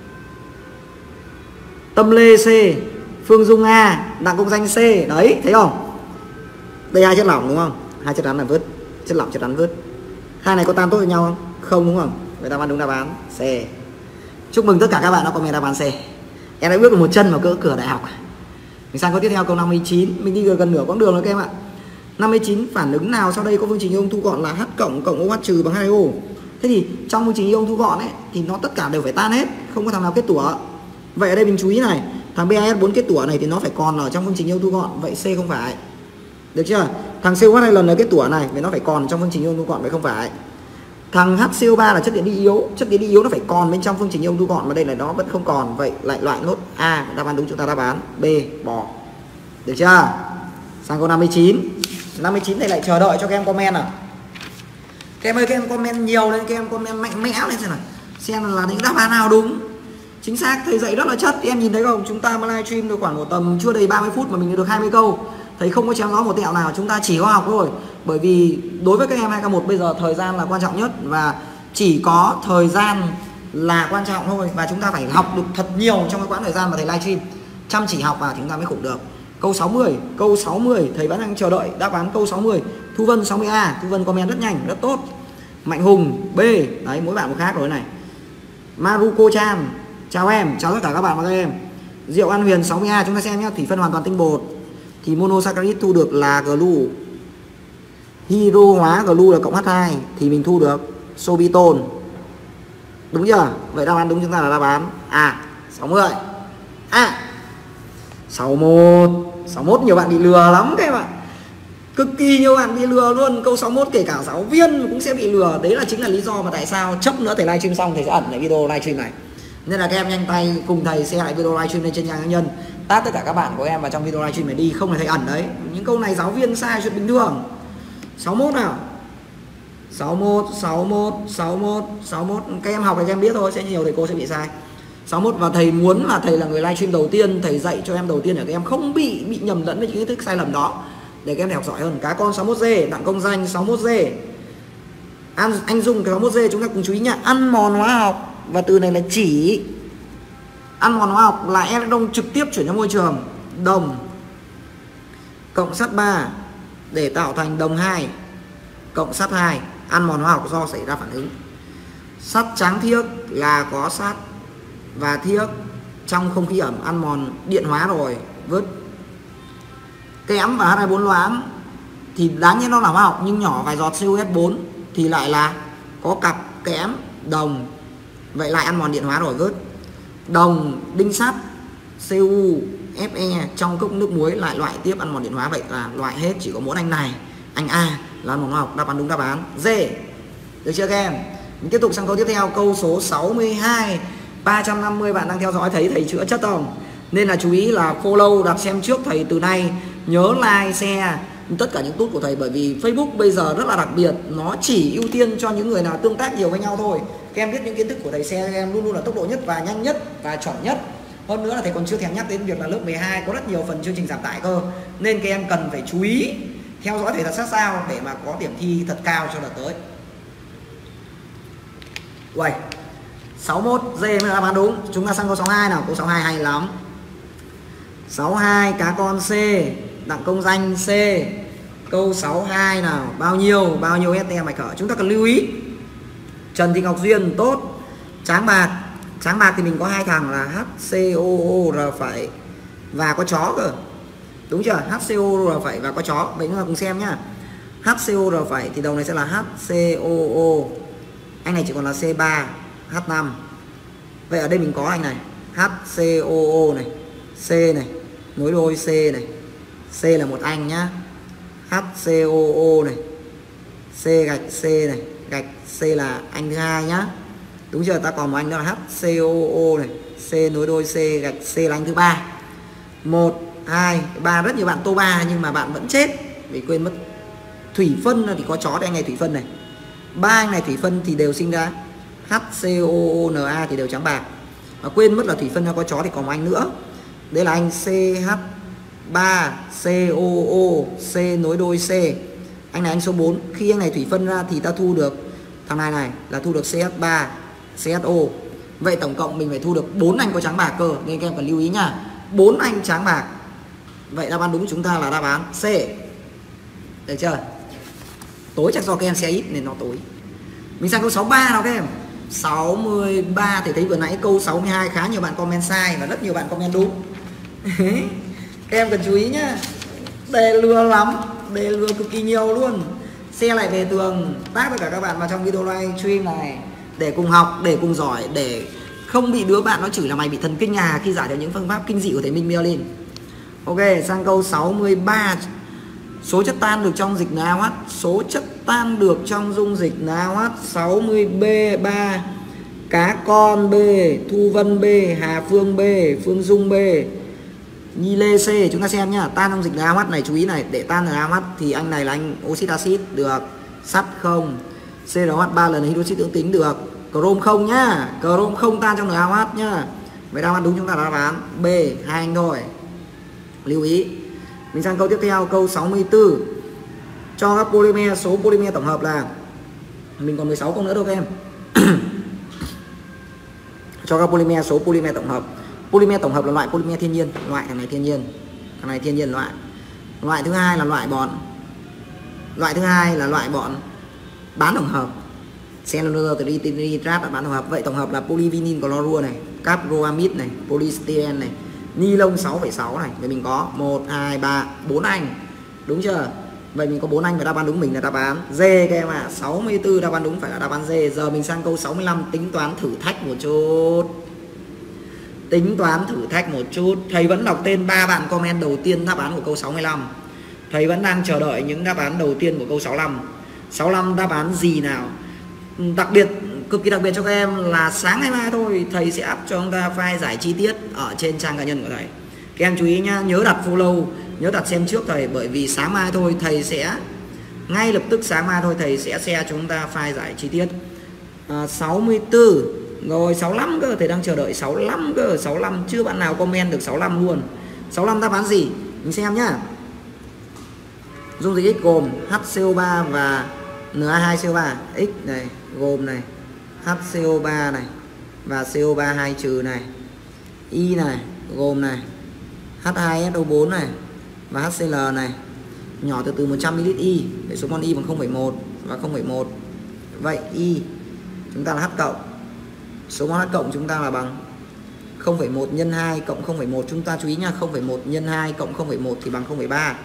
Tâm Lê C, Phương Dung A, Đặng Công Danh C. Đấy, thấy không? Đây hai chất lỏng đúng không? Hai chất rắn là vứt. Chất lỏng chất rắn vứt. Hai này có tan tốt với nhau không? Không đúng không? Vậy đáp án đúng đáp án C. Chúc mừng tất cả các bạn đã comment đáp án C. Em đã bước được một chân vào cỡ cửa đại học. Mình sang câu tiếp theo, câu năm mươi chín. Mình đi gần nửa quãng đường rồi các em ạ. năm mươi chín phản ứng nào sau đây có phương trình ion thu gọn là H cộng cộng OH trừ bằng hai O. Thế thì trong phương trình ion thu gọn ấy thì nó tất cả đều phải tan hết, không có thằng nào kết tủa. Vậy ở đây mình chú ý này, thằng B A S bốn kết tủa này thì nó phải còn ở trong phương trình ion thu gọn, vậy C không phải. Được chưa? Thằng C O H hai lần là kết tủa này, vậy nó phải còn trong phương trình ion thu gọn, vậy không phải. Thằng H C O ba là chất điện đi yếu, chất điện đi yếu nó phải còn bên trong phương trình ion thu gọn, mà đây là nó vẫn không còn, vậy lại loại nốt A. Đáp án đúng chúng ta đáp án B, bỏ. Được chưa? Sang câu năm mươi chín. năm mươi chín thầy lại chờ đợi cho các em comment nào. Các em ơi, các em comment nhiều lên, các em comment mạnh mẽ lên xem nào, xem là những đáp án nào đúng. Chính xác, thầy dạy rất là chất. Em nhìn thấy không, chúng ta mới livestream được khoảng một tầm chưa đầy ba mươi phút mà mình được hai mươi câu. Thầy không có chém gió một tẹo nào, chúng ta chỉ có học thôi. Bởi vì đối với các em hai k một bây giờ thời gian là quan trọng nhất, và chỉ có thời gian là quan trọng thôi. Và chúng ta phải học được thật nhiều trong cái quãng thời gian mà thầy livestream. Chăm chỉ học vào chúng ta mới khủng được. Câu sáu mươi, câu sáu mươi thầy vẫn đang chờ đợi đáp án câu sáu mươi. Thu Vân sáu mươi A, Thu Vân comment rất nhanh, rất tốt. Mạnh Hùng B, đấy mỗi bạn một khác rồi này. Maruko Chan, chào em, chào tất cả các bạn và các em. Diệu An Huyền sáu mươi A, chúng ta xem nhé. Thủy phân hoàn toàn tinh bột thì monosaccharide thu được là glu. Hydro hóa glu là cộng H hai thì mình thu được sorbitol. Đúng chưa? Vậy đáp án đúng chúng ta là đáp án A, sáu mươi. À, sáu mươi mốt. sáu mươi mốt nhiều bạn bị lừa lắm các bạn. Cực kỳ nhiều bạn bị lừa luôn. Câu sáu mươi mốt kể cả giáo viên cũng sẽ bị lừa. Đấy là chính là lý do mà tại sao chốc nữa thầy livestream xong thầy sẽ ẩn lại video livestream này. Nên là các em nhanh tay cùng thầy share lại video livestream lên trên trang cá nhân. Tag tất cả các bạn của em vào trong video livestream này đi, không là thầy ẩn đấy. Những câu này giáo viên sai chuyện bình thường. sáu mươi mốt nào. sáu mươi mốt, sáu mươi mốt, sáu mươi mốt, sáu mươi mốt. Các em học thì các em biết thôi, sẽ nhiều thầy cô sẽ bị sai. sáu mươi mốt và thầy muốn là thầy là người livestream đầu tiên, thầy dạy cho em đầu tiên để các em không bị bị nhầm lẫn với những kiến thức sai lầm đó, để các em học giỏi hơn. Cá con sáu mươi mốt G, Đặng Công Danh sáu mươi mốt G. Anh, anh dùng sáu mươi mốt G chúng ta cùng chú ý nha. Ăn mòn hóa học, và từ này là chỉ ăn mòn hóa học là electron trực tiếp chuyển ra môi trường. Đồng cộng sắt ba để tạo thành đồng hai cộng sắt hai, ăn mòn hóa học do xảy ra phản ứng. Sắt trắng thiếc là có sắt và thiếc trong không khí ẩm, ăn mòn điện hóa rồi, vứt. Kẽm và H hai bốn loãng thì đáng nhiên nó là hóa học nhưng nhỏ vài giọt C u S bốn thì lại là có cặp kẽm đồng, vậy lại ăn mòn điện hóa rồi, vứt. Đồng đinh sắt C u Fe trong cốc nước muối lại loại tiếp ăn mòn điện hóa, vậy là loại hết, chỉ có mỗi anh này, anh A là ăn mòn hóa học. Đáp án đúng đáp án D. Được chưa các em? Mình tiếp tục sang câu tiếp theo, câu số sáu mươi hai. Ba trăm năm mươi bạn đang theo dõi thấy thầy chữa chất không? Nên là chú ý là follow, đặt xem trước thầy từ nay. Nhớ like, share tất cả những tút của thầy, bởi vì Facebook bây giờ rất là đặc biệt, nó chỉ ưu tiên cho những người nào tương tác nhiều với nhau thôi. Các em biết những kiến thức của thầy share các em luôn luôn là tốc độ nhất và nhanh nhất và chuẩn nhất. Hơn nữa là thầy còn chưa thèm nhắc đến việc là lớp mười hai có rất nhiều phần chương trình giảm tải cơ. Nên các em cần phải chú ý theo dõi thầy thật sát sao để mà có điểm thi thật cao cho đợt tới. Uầy, sáu mươi mốt D mới là đáp án đúng. Chúng ta sang câu sáu mươi hai nào. Câu sáu mươi hai hay lắm. sáu mươi hai cá con C, Đặng Công Danh C. Câu sáu mươi hai nào. Bao nhiêu? Bao nhiêu ét tê mạch hở? Chúng ta cần lưu ý. Trần Thị Ngọc Duyên tốt. Tráng bạc. Tráng bạc thì mình có hai thằng là hát xê o o R phẩy và có chó cơ. Đúng chưa? hát xê o o R phẩy và có chó. Vậy chúng ta cùng xem nhá. hát xê o R phẩy thì đầu này sẽ là hát xê o o. Anh này chỉ còn là C ba H năm. Vậy ở đây mình có anh này hát xê o o này, C này, nối đôi C này. C là một anh nhá. hát xê o o này, C gạch C này, gạch C là anh thứ hai nhá. Đúng chưa? Ta còn một anh đó là hát xê o o này, C nối đôi C gạch C là anh thứ ba. một, hai, ba, rất nhiều bạn tô ba nhưng mà bạn vẫn chết vì quên mất thủy phân thì có chó thì anh này thủy phân này. Ba anh này thủy phân thì đều sinh ra hát xê o o N A thì đều trắng bạc. Và quên mất là thủy phân có chó thì còn một anh nữa. Đây là anh C H ba C O O, C nối đôi C. Anh này anh số bốn. Khi anh này thủy phân ra thì ta thu được thằng này này là thu được C H ba C H O. Vậy tổng cộng mình phải thu được bốn anh có trắng bạc cơ. Nên các em cần lưu ý nha. bốn anh trắng bạc. Vậy đáp án đúng chúng ta là đáp án C. Được chưa? Tối chắc do các em xe ít nên nó tối. Mình sang câu sáu mươi ba nào các em. sáu mươi ba thì thấy vừa nãy câu sáu mươi hai khá nhiều bạn comment sai và rất nhiều bạn comment đúng. Các em cần chú ý nhá. Đề lừa lắm, đề lừa cực kỳ nhiều luôn. Share lại về tường, tag tất cả các bạn vào trong video live stream này để cùng học, để cùng giỏi, để không bị đứa bạn nó chửi là mày bị thần kinh à khi giải được những phương pháp kinh dị của thầy Minh Merlin. Ok, sang câu sáu mươi ba. Số chất tan được trong dịch NaOH. Số chất tan được trong dung dịch NaOH. Sáu mươi B ba. Cá con B, Thu Vân B, Hà Phương B, Phương Dung B. Nhi lê C chúng ta xem nhá, tan trong dịch NaOH này, chú ý này, để tan NaOH thì anh này là anh oxit axit được, sắt không, xê rờ ô hát ba lần hydroxit tương tính được, chrome không nhá, chrome không tan trong NaOH nhá. Vậy đáp án đúng chúng ta đã đáp án B, hai anh thôi. Lưu ý. Mình sang câu tiếp theo, câu sáu mươi tư. Cho các polymer, số polymer tổng hợp là, mình còn mười sáu câu nữa đâu các em. Cho các polymer, số polymer tổng hợp. Polymer tổng hợp là loại polymer thiên nhiên, loại thằng này thiên nhiên, thằng này thiên nhiên loại. Loại thứ hai là loại bọn, loại thứ hai là loại bọn bán tổng hợp. Cellulose bán tổng hợp. Vậy tổng hợp là polyvinyl chlorua này, caproamide này, polystyrene này, ni lông sáu phẩy sáu này. Vậy mình có một, hai, ba, bốn anh. Đúng chưa? Vậy mình có bốn anh và đáp án đúng mình là đáp án D các em ạ. À. sáu mươi tư đáp án đúng phải là đáp án D. Giờ mình sang câu sáu mươi lăm, tính toán thử thách một chút. Tính toán thử thách một chút. Thầy vẫn đọc tên ba bạn comment đầu tiên đáp án của câu sáu mươi lăm. Thầy vẫn đang chờ đợi những đáp án đầu tiên của câu sáu mươi lăm. sáu mươi lăm đáp án gì nào? Đặc biệt, cực kỳ đặc biệt cho các em là sáng ngày mai thôi thầy sẽ up cho chúng ta file giải chi tiết ở trên trang cá nhân của thầy. Các em chú ý nhá, nhớ đặt follow, nhớ đặt xem trước thầy, bởi vì sáng mai thôi thầy sẽ ngay lập tức sáng mai thôi thầy sẽ share chúng ta file giải chi tiết. À, sáu mươi tư rồi, sáu mươi lăm cơ, thầy đang chờ đợi sáu mươi lăm cơ, sáu mươi lăm chưa bạn nào comment được sáu mươi lăm luôn. sáu mươi lăm đáp án gì? Mình xem nhá. Dung dịch X gồm H C O ba và N A hai C O ba. X này gồm này H C O ba này và C O ba hai trừ này. Y này gồm này H hai S O bốn này và H C L này. Nhỏ từ từ một trăm mi li lít Y, để số mol Y bằng không phẩy một và không phẩy một. Vậy Y chúng ta là H cộng. Số mol H cộng chúng ta là bằng không phẩy một nhân hai cộng không phẩy một. Chúng ta chú ý nha, không phẩy một nhân hai cộng không phẩy một thì bằng không phẩy ba.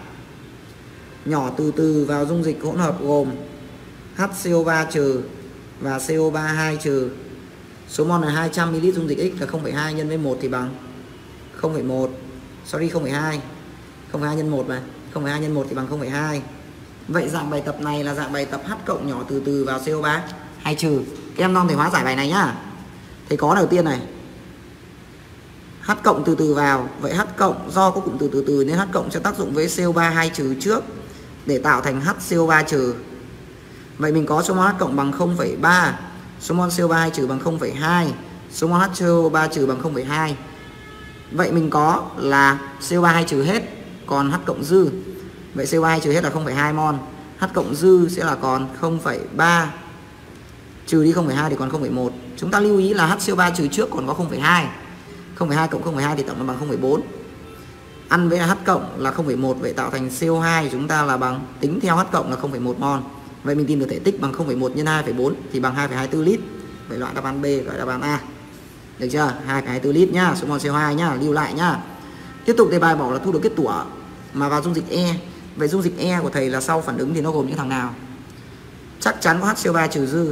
Nhỏ từ từ vào dung dịch hỗn hợp gồm H C O ba trừ và C O ba hai trừ. Số mol là hai trăm mi li lít dung dịch X là không phẩy hai nhân với một thì bằng không phẩy một. Sorry, không phẩy hai. không phẩy hai nhân một mà. không phẩy hai nhân một thì bằng không phẩy hai. Vậy dạng bài tập này là dạng bài tập H cộng nhỏ từ từ vào C O ba hai trừ. Các em non thể hóa giải bài này nhá. Thầy có đầu tiên này. H cộng từ từ vào. Vậy H cộng do có cụm từ từ từ nên H cộng sẽ tác dụng với C O ba hai trừ trước để tạo thành H C O ba trừ. Vậy mình có số mol H cộng bằng không phẩy ba, số mol C O ba hai trừ bằng không phẩy hai, số mol H C O ba trừ bằng không phẩy hai. Vậy mình có là C O ba hai trừ hết, còn H cộng dư. Vậy C O ba hai trừ hết là không phẩy hai mol, H cộng dư sẽ là còn không phẩy ba, trừ đi không phẩy hai thì còn không phẩy một. Chúng ta lưu ý là H C O ba trừ trước còn có không phẩy hai, không phẩy hai cộng không phẩy hai thì tổng là bằng không phẩy bốn. Ăn với H cộng là không phẩy một, vậy tạo thành C O hai chúng ta là bằng, tính theo H cộng là không phẩy một mol. Vậy mình tìm được thể tích bằng không phẩy một nhân hai phẩy bốn thì bằng hai phẩy hai mươi tư lít. Vậy loại đáp án B gọi đáp án A. Được chưa? hai phẩy hai mươi tư lít nhá, số mol C O hai nhá, lưu lại nhá. Tiếp tục đề bài bảo là thu được kết tủa mà vào dung dịch E. Vậy dung dịch E của thầy là sau phản ứng thì nó gồm những thằng nào? Chắc chắn có H C O ba trừ dư.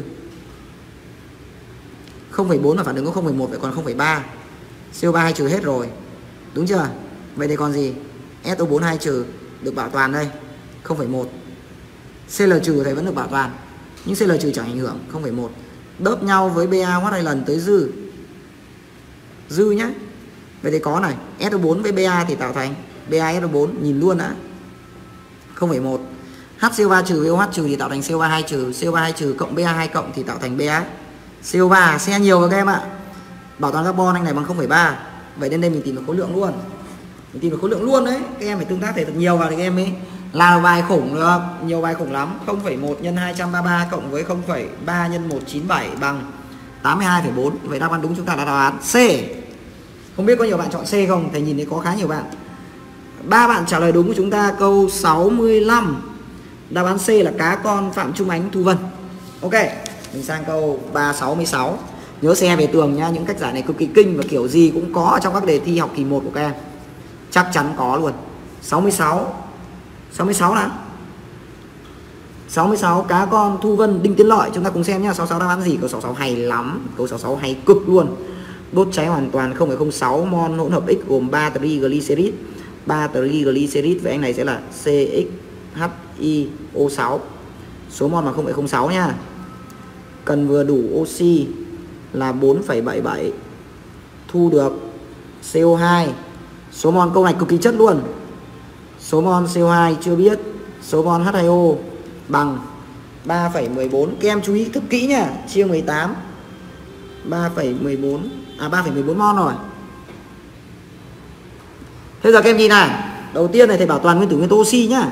không phẩy bốn là phản ứng có không phẩy một, vậy còn không phẩy ba. C O ba hai trừ hết rồi. Đúng chưa? Vậy thì còn gì? S O bốn hai trừ được bảo toàn đây, không phẩy một. C L trừ thầy vẫn được bảo toàn, nhưng C L trừ chẳng ảnh hưởng, không phẩy một. Đớp nhau với Ba H hai lần tới dư. Dư nhá. Vậy thì có này, S O bốn với Ba thì tạo thành Ba S O bốn, nhìn luôn đã. không phẩy một. H C O ba trừ với OH trừ thì tạo thành C O ba hai trừ, C O ba hai trừ cộng Ba hai cộng thì tạo thành Ba. C O ba xe nhiều rồi các em ạ. Bảo toàn carbon anh này bằng không phẩy ba. Vậy đến đây mình tìm được khối lượng luôn. Mình tìm được khối lượng luôn đấy. Các em phải tương tác thể thật nhiều vào thì các em ấy làm bài khủng được, nhiều bài khủng lắm. không phẩy một nhân hai trăm ba mươi ba cộng với không phẩy ba nhân một trăm chín mươi bảy bằng tám mươi hai phẩy bốn. Vậy đáp án đúng chúng ta là đáp án C. Không biết có nhiều bạn chọn C không? Thầy nhìn thấy có khá nhiều bạn. Ba bạn trả lời đúng của chúng ta câu sáu mươi lăm. Đáp án C là cá con Phạm Trung Ánh Thu Vân. Ok, mình sang câu ba sáu mươi sáu. Nhớ xe về tường nha, những cách giải này cực kỳ kinh và kiểu gì cũng có trong các đề thi học kỳ một của các em. Chắc chắn có luôn. sáu mươi sáu. sáu mươi sáu nào. sáu mươi sáu cá con Thu Vân Đinh Tiến Lợi, chúng ta cùng xem nhá. sáu mươi sáu đáp án gì? Câu sáu mươi sáu hay lắm. Câu sáu mươi sáu hay cực luôn. Đốt cháy hoàn toàn không phẩy không sáu mol hỗn hợp X gồm ba triglycerid. ba triglycerid với anh này sẽ là C X H I O sáu. Số mol là không phẩy không sáu nha. Cần vừa đủ oxy là bốn phẩy bảy mươi bảy. Thu được C O hai. Số mol câu này cực kỳ chất luôn. Số mol xê o hai chưa biết. Số mol hát hai o bằng ba phẩy mười bốn. Các em chú ý thức kỹ nhá. Chia mười tám ba phẩy mười bốn. À ba phẩy mười bốn mol rồi. Thế giờ các em nhìn này. Đầu tiên này thầy bảo toàn nguyên tử nguyên tố oxy nhá.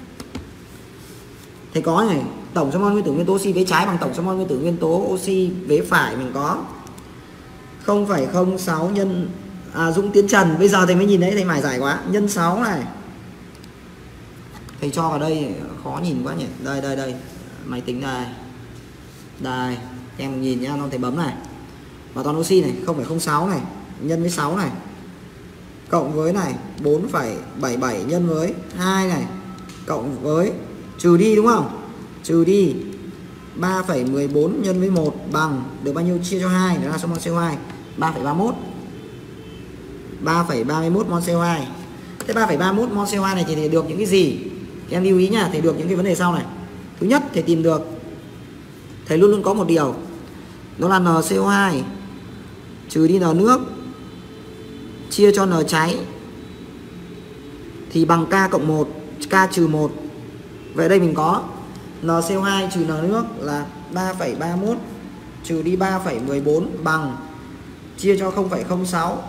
Thầy có này, tổng số mol nguyên tử nguyên tố oxy vế trái bằng tổng số mol nguyên tử nguyên tố oxy vế phải mình có không phẩy không sáu nhân à, Dũng Tiến Trần. Bây giờ thầy mới nhìn thấy thầy mải giải quá. Nhân sáu này. Thầy cho vào đây khó nhìn quá nhỉ. Đây đây đây. Máy tính đây. Đây, em nhìn nhá, nó thầy bấm này. Bảo toàn oxy này, không phẩy không sáu này, nhân với sáu này. Cộng với này, bốn phẩy bảy bảy nhân với hai này. Cộng với trừ đi đúng không? Trừ đi ba phẩy mười bốn nhân với một bằng được bao nhiêu chia cho hai, đó là số mol xê o hai, ba phẩy ba mươi mốt. ba phẩy ba mươi mốt mol xê o hai. Thế ba phẩy ba mươi mốt mol xê o hai này thì được những cái gì? Em lưu ý nhá, thì được những cái vấn đề sau này. Thứ nhất, thầy tìm được, thầy luôn luôn có một điều, đó là en xê o hai trừ đi N nước chia cho N cháy thì bằng K cộng một, K trừ một. Vậy đây mình có en xê o hai trừ N nước là ba phẩy ba mươi mốt trừ đi ba phẩy mười bốn bằng chia cho không phẩy không sáu,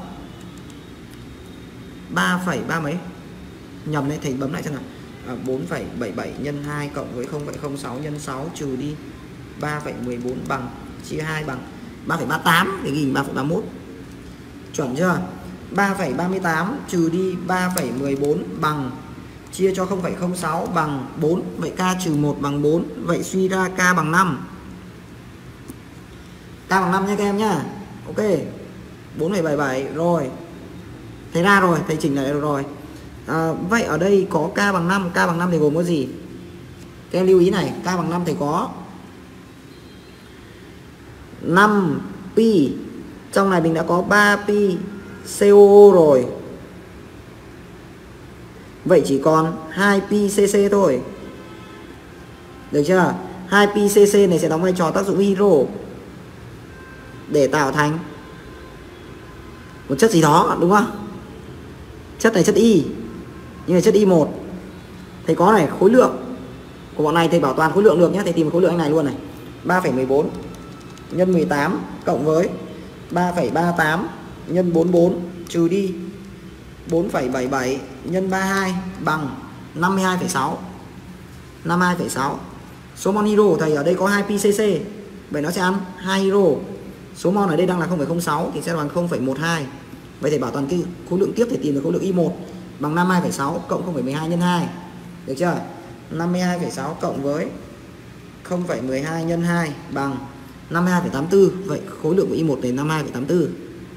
ba phẩy ba mấy, nhầm đấy, thầy bấm lại xem nào. À, bốn phẩy bảy bảy nhân hai cộng với không phẩy không sáu nhân sáu trừ đi ba phẩy mười bốn bằng chia hai bằng ba phẩy ba mươi tám, để ghi ba phẩy ba mươi mốt. Chuẩn chưa? ba phẩy ba mươi tám trừ đi ba phẩy mười bốn bằng chia cho không phẩy không sáu bằng bốn. Vậy K trừ một bằng bốn. Vậy suy ra K bằng năm. K bằng năm nha các em nhá. Ok. bốn phẩy bảy bảy rồi. Thầy ra rồi, thầy chỉnh lại được rồi. À, vậy ở đây có K bằng năm. K bằng năm thì gồm có gì? Các em lưu ý này. K bằng năm thì có năm pi. Trong này mình đã có ba pi xê o o rồi. Vậy chỉ còn hai pi xê xê thôi. Được chưa? hai pi xê xê này sẽ đóng vai trò tác dụng hydro để tạo thành một chất gì đó, đúng không? Chất này chất Y, nhưng là chất Y một. Thầy có này, khối lượng của bọn này thầy bảo toàn khối lượng được nhé. Thầy tìm khối lượng anh này luôn này. ba phẩy mười bốn nhân mười tám cộng với ba phẩy ba mươi tám nhân bốn mươi bốn trừ đi bốn phẩy bảy bảy nhân ba mươi hai bằng năm mươi hai phẩy sáu. năm mươi hai phẩy sáu. Số mol hydro của thầy ở đây có hai pi xê xê. Vậy nó sẽ ăn hai hydro. Số mol ở đây đang là không phẩy không sáu thì sẽ bằng không phẩy mười hai. Vậy thầy bảo toàn cái khối lượng tiếp, thầy tìm được khối lượng Y một bằng năm mươi hai phẩy sáu cộng không phẩy mười hai nhân hai. Được chưa? năm mươi hai phẩy sáu cộng với không phẩy mười hai nhân hai bằng năm mươi hai phẩy tám mươi tư. Vậy khối lượng của Y một là năm mươi hai phẩy tám mươi tư.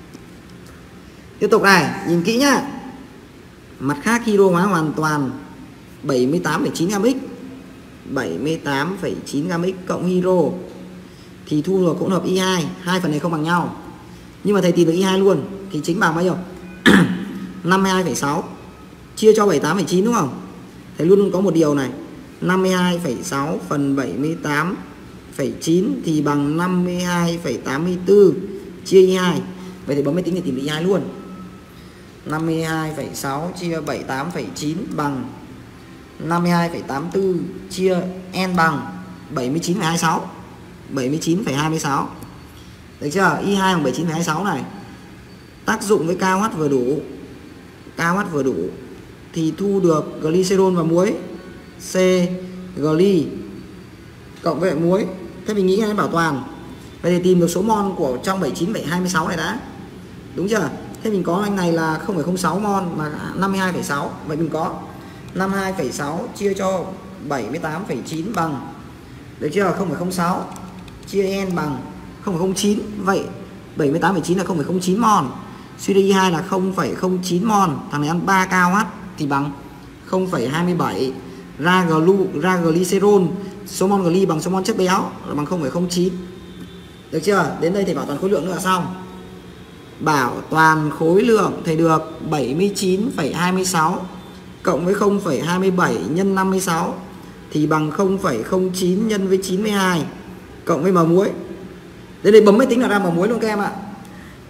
Tiếp tục này, nhìn kỹ nhá. Mặt khác hydro hóa hoàn toàn bảy mươi tám phẩy chín gam x, bảy mươi tám phẩy chín gam x cộng hydro thì thu được hỗn hợp Y hai. Hai phần này không bằng nhau. Nhưng mà thầy tìm được Y hai luôn thì chính bằng bao nhiêu? năm mươi hai phẩy sáu chia cho bảy mươi tám phẩy chín đúng không? Thầy luôn luôn có một điều này. năm mươi hai phẩy sáu phần bảy mươi tám phẩy chín thì bằng năm mươi hai phẩy tám mươi tư chia Y hai. Vậy thì bấm máy tính để tìm được Y hai luôn. năm mươi hai phẩy sáu chia bảy mươi tám phẩy chín bằng năm mươi hai phẩy tám mươi tư chia N bằng bảy mươi chín phẩy hai mươi sáu. bảy mươi chín phẩy hai mươi sáu. Được chưa? Y hai bằng bảy mươi chín phẩy hai mươi sáu này. Tác dụng với kWh vừa đủ. kWh vừa đủ thì thu được glycerol và muối C gly cộng với muối. Thế mình nghĩ anh bảo toàn. Vậy thì tìm được số mol của trong bảy mươi chín phẩy hai mươi sáu này đã. Đúng chưa? Thế mình có anh này là không phẩy không sáu mol mà năm mươi hai phẩy sáu. Vậy mình có năm mươi hai phẩy sáu chia cho bảy mươi tám phẩy chín bằng, được chưa? không phẩy không sáu chia N bằng không phẩy không chín. Vậy bảy mươi tám phẩy chín là không phẩy không chín mol. Suy ra Y hai là không phẩy không chín mol. Thằng này ăn ba kWh thì bằng không phẩy hai mươi bảy. Ra glu ra glycerol, số mol gly bằng số mol chất béo là bằng không phẩy không chín. Được chưa? Đến đây thì bảo toàn khối lượng nữa là xong. Bảo toàn khối lượng thầy được bảy mươi chín phẩy hai mươi sáu cộng với không phẩy hai mươi bảy nhân năm mươi sáu thì bằng không phẩy không chín nhân với chín mươi hai cộng với m muối. Đến đây bấm máy tính là ra m muối luôn các em ạ.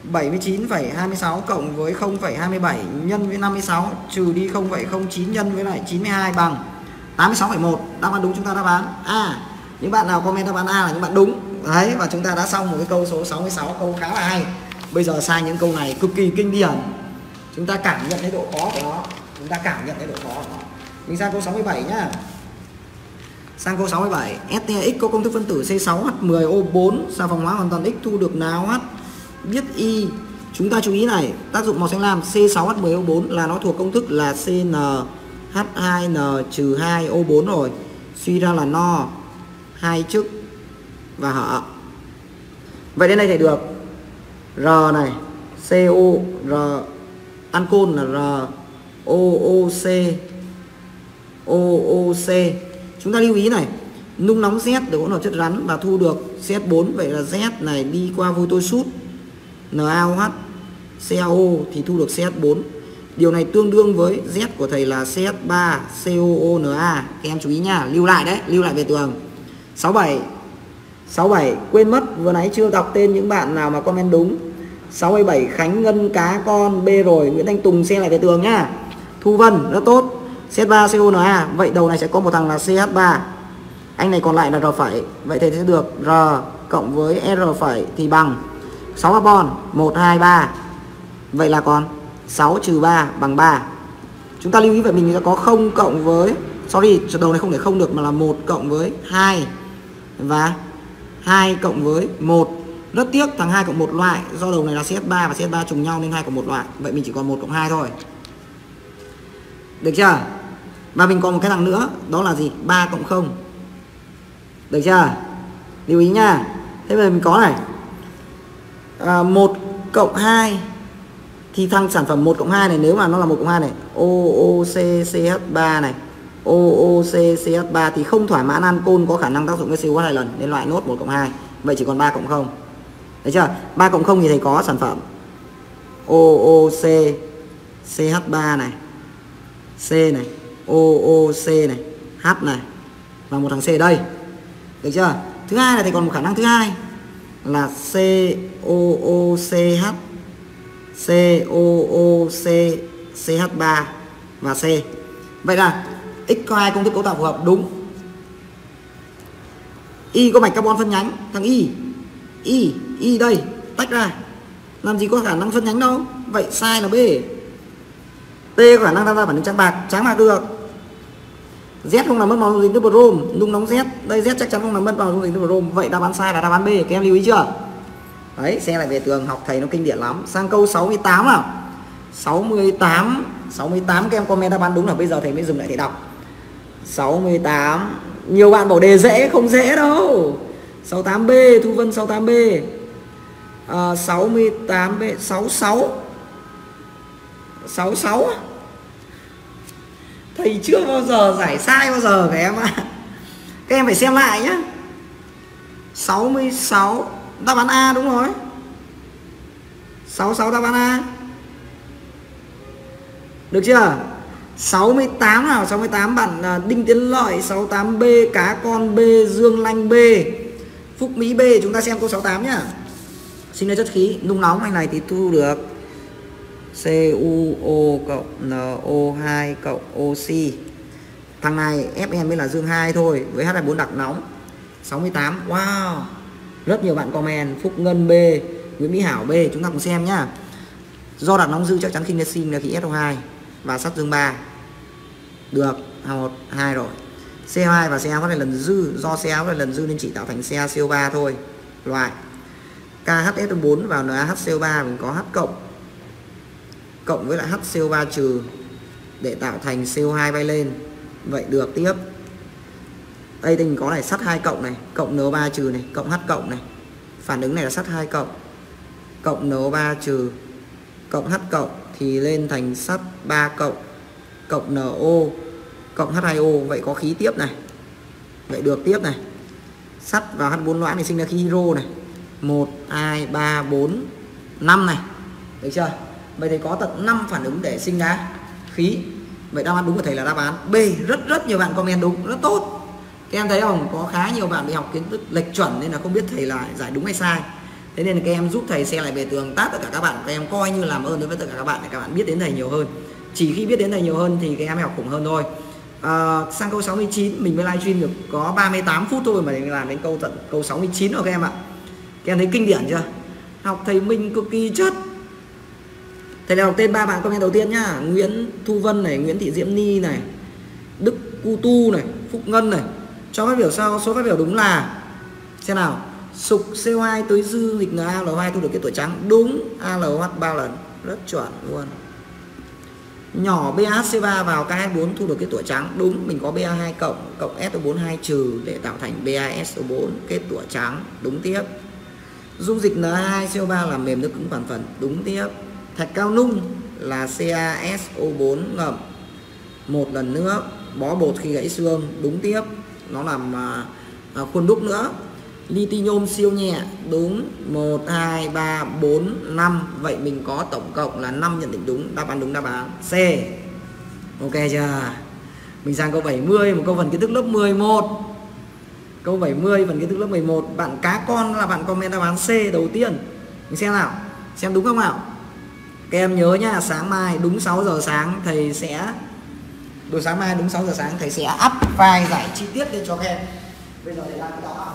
bảy mươi chín phẩy hai mươi sáu cộng với không phẩy hai mươi bảy nhân với năm mươi sáu trừ đi không phẩy không chín nhân với lại chín mươi hai bằng tám mươi sáu phẩy một. Đáp án đúng chúng ta đáp án A. Những bạn nào comment đáp án A là những bạn đúng. Đấy, và chúng ta đã xong một cái câu số sáu mươi sáu, câu khá là hay. Bây giờ sang những câu này cực kỳ kinh điển. Chúng ta cảm nhận thấy độ khó của nó. Chúng ta cảm nhận thấy độ khó của nó. Mình sang câu sáu mươi bảy nhá. Sang câu sáu mươi bảy, ét tê ích có công thức phân tử C sáu H mười O bốn, xà phòng hóa hoàn toàn X thu được nào H? Biết Y. Chúng ta chú ý này, tác dụng màu xanh lam C sáu H mười O bốn là nó thuộc công thức là C N H hai N trừ hai O bốn rồi. Suy ra là no, hai chức và hở. Vậy đến đây thì được R này, C O R ancol là R O O C O O C. Chúng ta lưu ý này, nung nóng Z được hỗn hợp chất rắn và thu được C H bốn, vậy là Z này đi qua vui tôi sút NaOH CaO thì thu được C H bốn. Điều này tương đương với Z của thầy là C H ba C O O N A. Các em chú ý nha, lưu lại đấy, lưu lại về tường. sáu bảy sáu bảy quên mất vừa nãy chưa đọc tên những bạn nào mà comment đúng. sáu mươi bảy Khánh Ngân cá con B rồi, Nguyễn Thanh Tùng xem lại về tường nhá. Thu Vân rất tốt. C H ba C O N A, vậy đầu này sẽ có một thằng là C H ba. Anh này còn lại là R phẩy. Vậy thì sẽ được R cộng với R phẩy thì bằng sáu carbon, một hai ba. Vậy là còn sáu trừ ba bằng ba. Chúng ta lưu ý vậy mình sẽ có không cộng với, sorry, đầu này không thể không được mà là một cộng với hai và hai cộng với một. Rất tiếc thằng hai cộng một loại, do đầu này là C H ba và C H ba trùng nhau nên hai cộng một loại. Vậy mình chỉ còn một cộng hai thôi. Được chưa? Và mình còn một cái thằng nữa, đó là gì? ba cộng không. Được chưa? Lưu ý nha. Thế bây giờ mình có này, à, một cộng hai thì thằng sản phẩm một cộng hai này, nếu mà nó là một cộng hai này, O O C C H ba này, O O C C H ba thì không thỏa mãn ancol có khả năng tác dụng với C O H hai lần nên loại nốt một cộng hai. Vậy chỉ còn ba cộng không. Được chưa? ba cộng không thì thầy có sản phẩm O O C C H ba này, C này, O O C này, H này và một thằng C ở đây. Được chưa? Thứ hai là thầy còn một khả năng thứ hai là C O O C H, C O O C C H ba và C. Vậy là X có hai công thức cấu tạo phù hợp đúng. Y có mạch carbon phân nhánh, thằng Y Y Y đây tách ra, làm gì có khả năng phân nhánh đâu. Vậy sai là B. T có khả năng tham gia phản ứng trắng bạc, trắng bạc được. Z không làm mất màu dung dính từ brom, nung nóng Z, đây Z chắc chắn không làm mất màu dung dính từ brom. Vậy đáp án sai là đáp án B, các em lưu ý chưa? Đấy, xem lại về tường, học thầy nó kinh điển lắm. Sang câu sáu mươi tám nào. sáu mươi tám, sáu mươi tám các em comment đáp án đúng là bây giờ thầy mới dừng lại để đọc. sáu mươi tám, nhiều bạn bảo đề dễ, không dễ đâu. sáu mươi tám B, Thu Vân sáu mươi tám B. À, sáu mươi tám B, sáu mươi sáu. sáu mươi sáu. Thầy chưa bao giờ giải sai bao giờ các em ạ. Các em phải xem lại nhé. sáu mươi sáu, đáp án A đúng rồi. sáu mươi sáu đáp án A. Được chưa? sáu mươi tám nào, sáu mươi tám bạn Đinh Tiến Lợi, sáu mươi tám B, Cá Con B, Dương Lanh B, Phúc Mỹ B. Chúng ta xem câu sáu mươi tám nhá. Sinh ra chất khí nung nóng anh này thì thu được C U O cộng N O hai cộng oxy. Thằng này F N mới là dương hai thôi, với H hai bốn đặc nóng. sáu mươi tám. Wow. Rất nhiều bạn comment. Phúc Ngân B, Nguyễn Mỹ Hảo B. Chúng ta cùng xem nhá. Do đặc nóng dư chắc chắn khi sinh là khí S O hai và sắt dương ba. Được, một, hai rồi. C O hai và Ca có thể lần dư, do Ca có thể lần dư nên chỉ tạo thành CaCO ba thôi. Loại K H S O bốn vào NaHCO ba mình có H cộng cộng với lại H C O ba trừ để tạo thành C O hai bay lên. Vậy được tiếp. Đây thì mình có này sắt hai cộng này, cộng N O ba trừ này, cộng H cộng này. Phản ứng này là sắt hai cộng, cộng N O ba trừ, cộng H cộng thì lên thành sắt ba cộng, cộng NO, cộng H hai O. Vậy có khí tiếp này. Vậy được tiếp này. Sắt vào H bốn loãng thì sinh ra khí hydro này. một, hai, ba, bốn, năm này. Được chưa? Vậy thì có tận năm phản ứng để sinh ra khí. Vậy đáp án đúng của thầy là đáp án B. Rất rất nhiều bạn comment đúng, rất tốt. Các em thấy không? Có khá nhiều bạn bị học kiến thức lệch chuẩn nên là không biết thầy là giải đúng hay sai. Thế nên là các em giúp thầy xe lại về tường tát tất cả các bạn, các em coi như làm ơn đối với tất cả các bạn để các bạn biết đến thầy nhiều hơn. Chỉ khi biết đến thầy nhiều hơn thì các em học khủng hơn thôi. À, sang câu sáu mươi chín mình mới livestream được có ba mươi tám phút thôi mà mình làm đến câu tận câu sáu mươi chín rồi các em ạ. Các em thấy kinh điển chưa? Học thầy Minh cực kỳ chất. Thầy đọc tên ba bạn comment đầu tiên nhá. Nguyễn Thu Vân này, Nguyễn Thị Diễm Ni này, Đức Cu Tu này, Phúc Ngân này. Cho phát biểu sau, số phát biểu đúng là xem nào. Sục xê o hai tới dư nghịch en a lờ o hai thu được kết tuổi trắng. Đúng, a lờ o hát ba lần, rất chuẩn luôn. Nhỏ bê hát xê ba vào ca hát bốn thu được kết tuổi trắng. Đúng, mình có bê a hai cộng cộng ét o bốn hai trừ để tạo thành bê a ét o bốn kết tuổi trắng. Đúng tiếp. Dung dịch en a hai xê o ba làm mềm nước cứng toàn phần. Đúng tiếp. Thạch cao nung là xê a ét o bốn ngậm một lần nước, bó bột khi gãy xương. Đúng tiếp. Nó làm à, à, khuôn đúc nữa. Lithium siêu nhẹ. Đúng. Một, hai, ba, bốn, năm. Vậy mình có tổng cộng là năm nhận định đúng. Đáp án đúng đáp án C. Ok chưa? Mình sang câu bảy mươi, một câu phần kiến thức lớp mười một. Câu bảy mươi phần kiến thức lớp mười một. Bạn cá con là bạn comment đáp án C đầu tiên. Mình xem nào. Xem đúng không nào? Các em nhớ nha, sáng mai đúng sáu giờ sáng thầy sẽ Buổi sáng mai đúng sáu giờ sáng thầy sẽ up file giải chi tiết lên cho các em. Bây giờ thầy đang đọc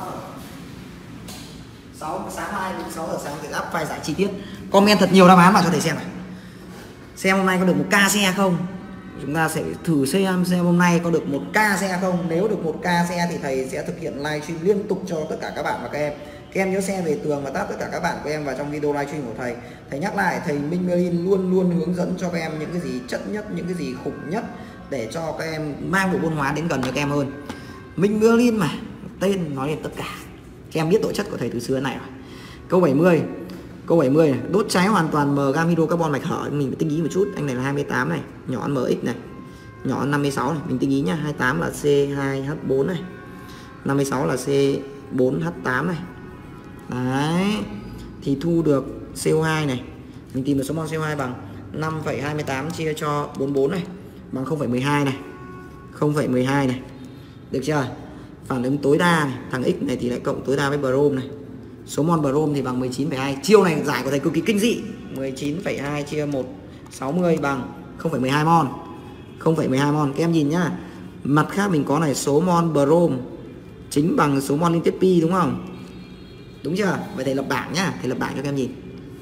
sáu sáng mai đúng sáu giờ sáng thầy up file giải chi tiết. Comment thật nhiều đáp án vào cho thầy xem này. Xem hôm nay có được một ca xe không? Chúng ta sẽ thử xem xem hôm nay có được một ca xe không. Nếu được một ca xe thì thầy sẽ thực hiện livestream liên tục cho tất cả các bạn và các em. Các em nhớ xe về tường và tắt tất cả các bạn của em vào trong video livestream của thầy. Thầy nhắc lại, thầy Minh Merlin luôn luôn hướng dẫn cho các em những cái gì chất nhất, những cái gì khủng nhất để cho các em mang bộ môn hóa đến gần cho các em hơn. Minh Merlin mà, tên nói lên tất cả. Các em biết tổ chất của thầy từ xưa này rồi. Câu bảy mươi. Câu bảy mươi này, đốt cháy hoàn toàn M gam hydrocarbon mạch hở, mình phải tinh ý một chút. Anh này là hai mươi tám này, nhỏ M X này, nhỏ năm mươi sáu này, mình tinh ý nhá. hai mươi tám là C hai H bốn này, năm mươi sáu là C bốn H tám này. Đấy. Thì thu được xê o hai này. Mình tìm được số mol xê o hai bằng năm phẩy hai mươi tám chia cho bốn mươi bốn này, bằng không phẩy mười hai này. không phẩy mười hai này. Được chưa? Phản ứng tối đa này, thằng X này thì lại cộng tối đa với brom này. Số mol brom thì bằng mười chín phẩy hai. Chiêu này giải của thầy cực kỳ kinh dị. mười chín phẩy hai chia một trăm sáu mươi bằng không phẩy mười hai mol. không phẩy mười hai mol. Các em nhìn nhá. Mặt khác mình có này, số mol brom chính bằng số mol liên tiếp pi đúng không? Đúng chưa? Vậy thầy lập bảng nhá, thầy lập bảng cho các em nhìn.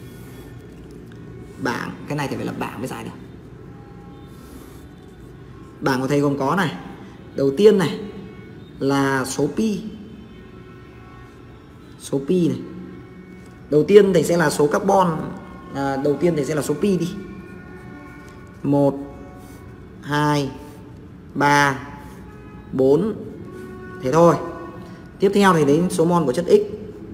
Bảng, cái này thì phải lập bảng mới giải được. Bảng của thầy gồm có này. Đầu tiên này là số pi. Số pi này. Đầu tiên thầy sẽ là số carbon, à, đầu tiên thầy sẽ là số pi đi. một hai ba bốn. Thế thôi. Tiếp theo thì đến số mol của chất X.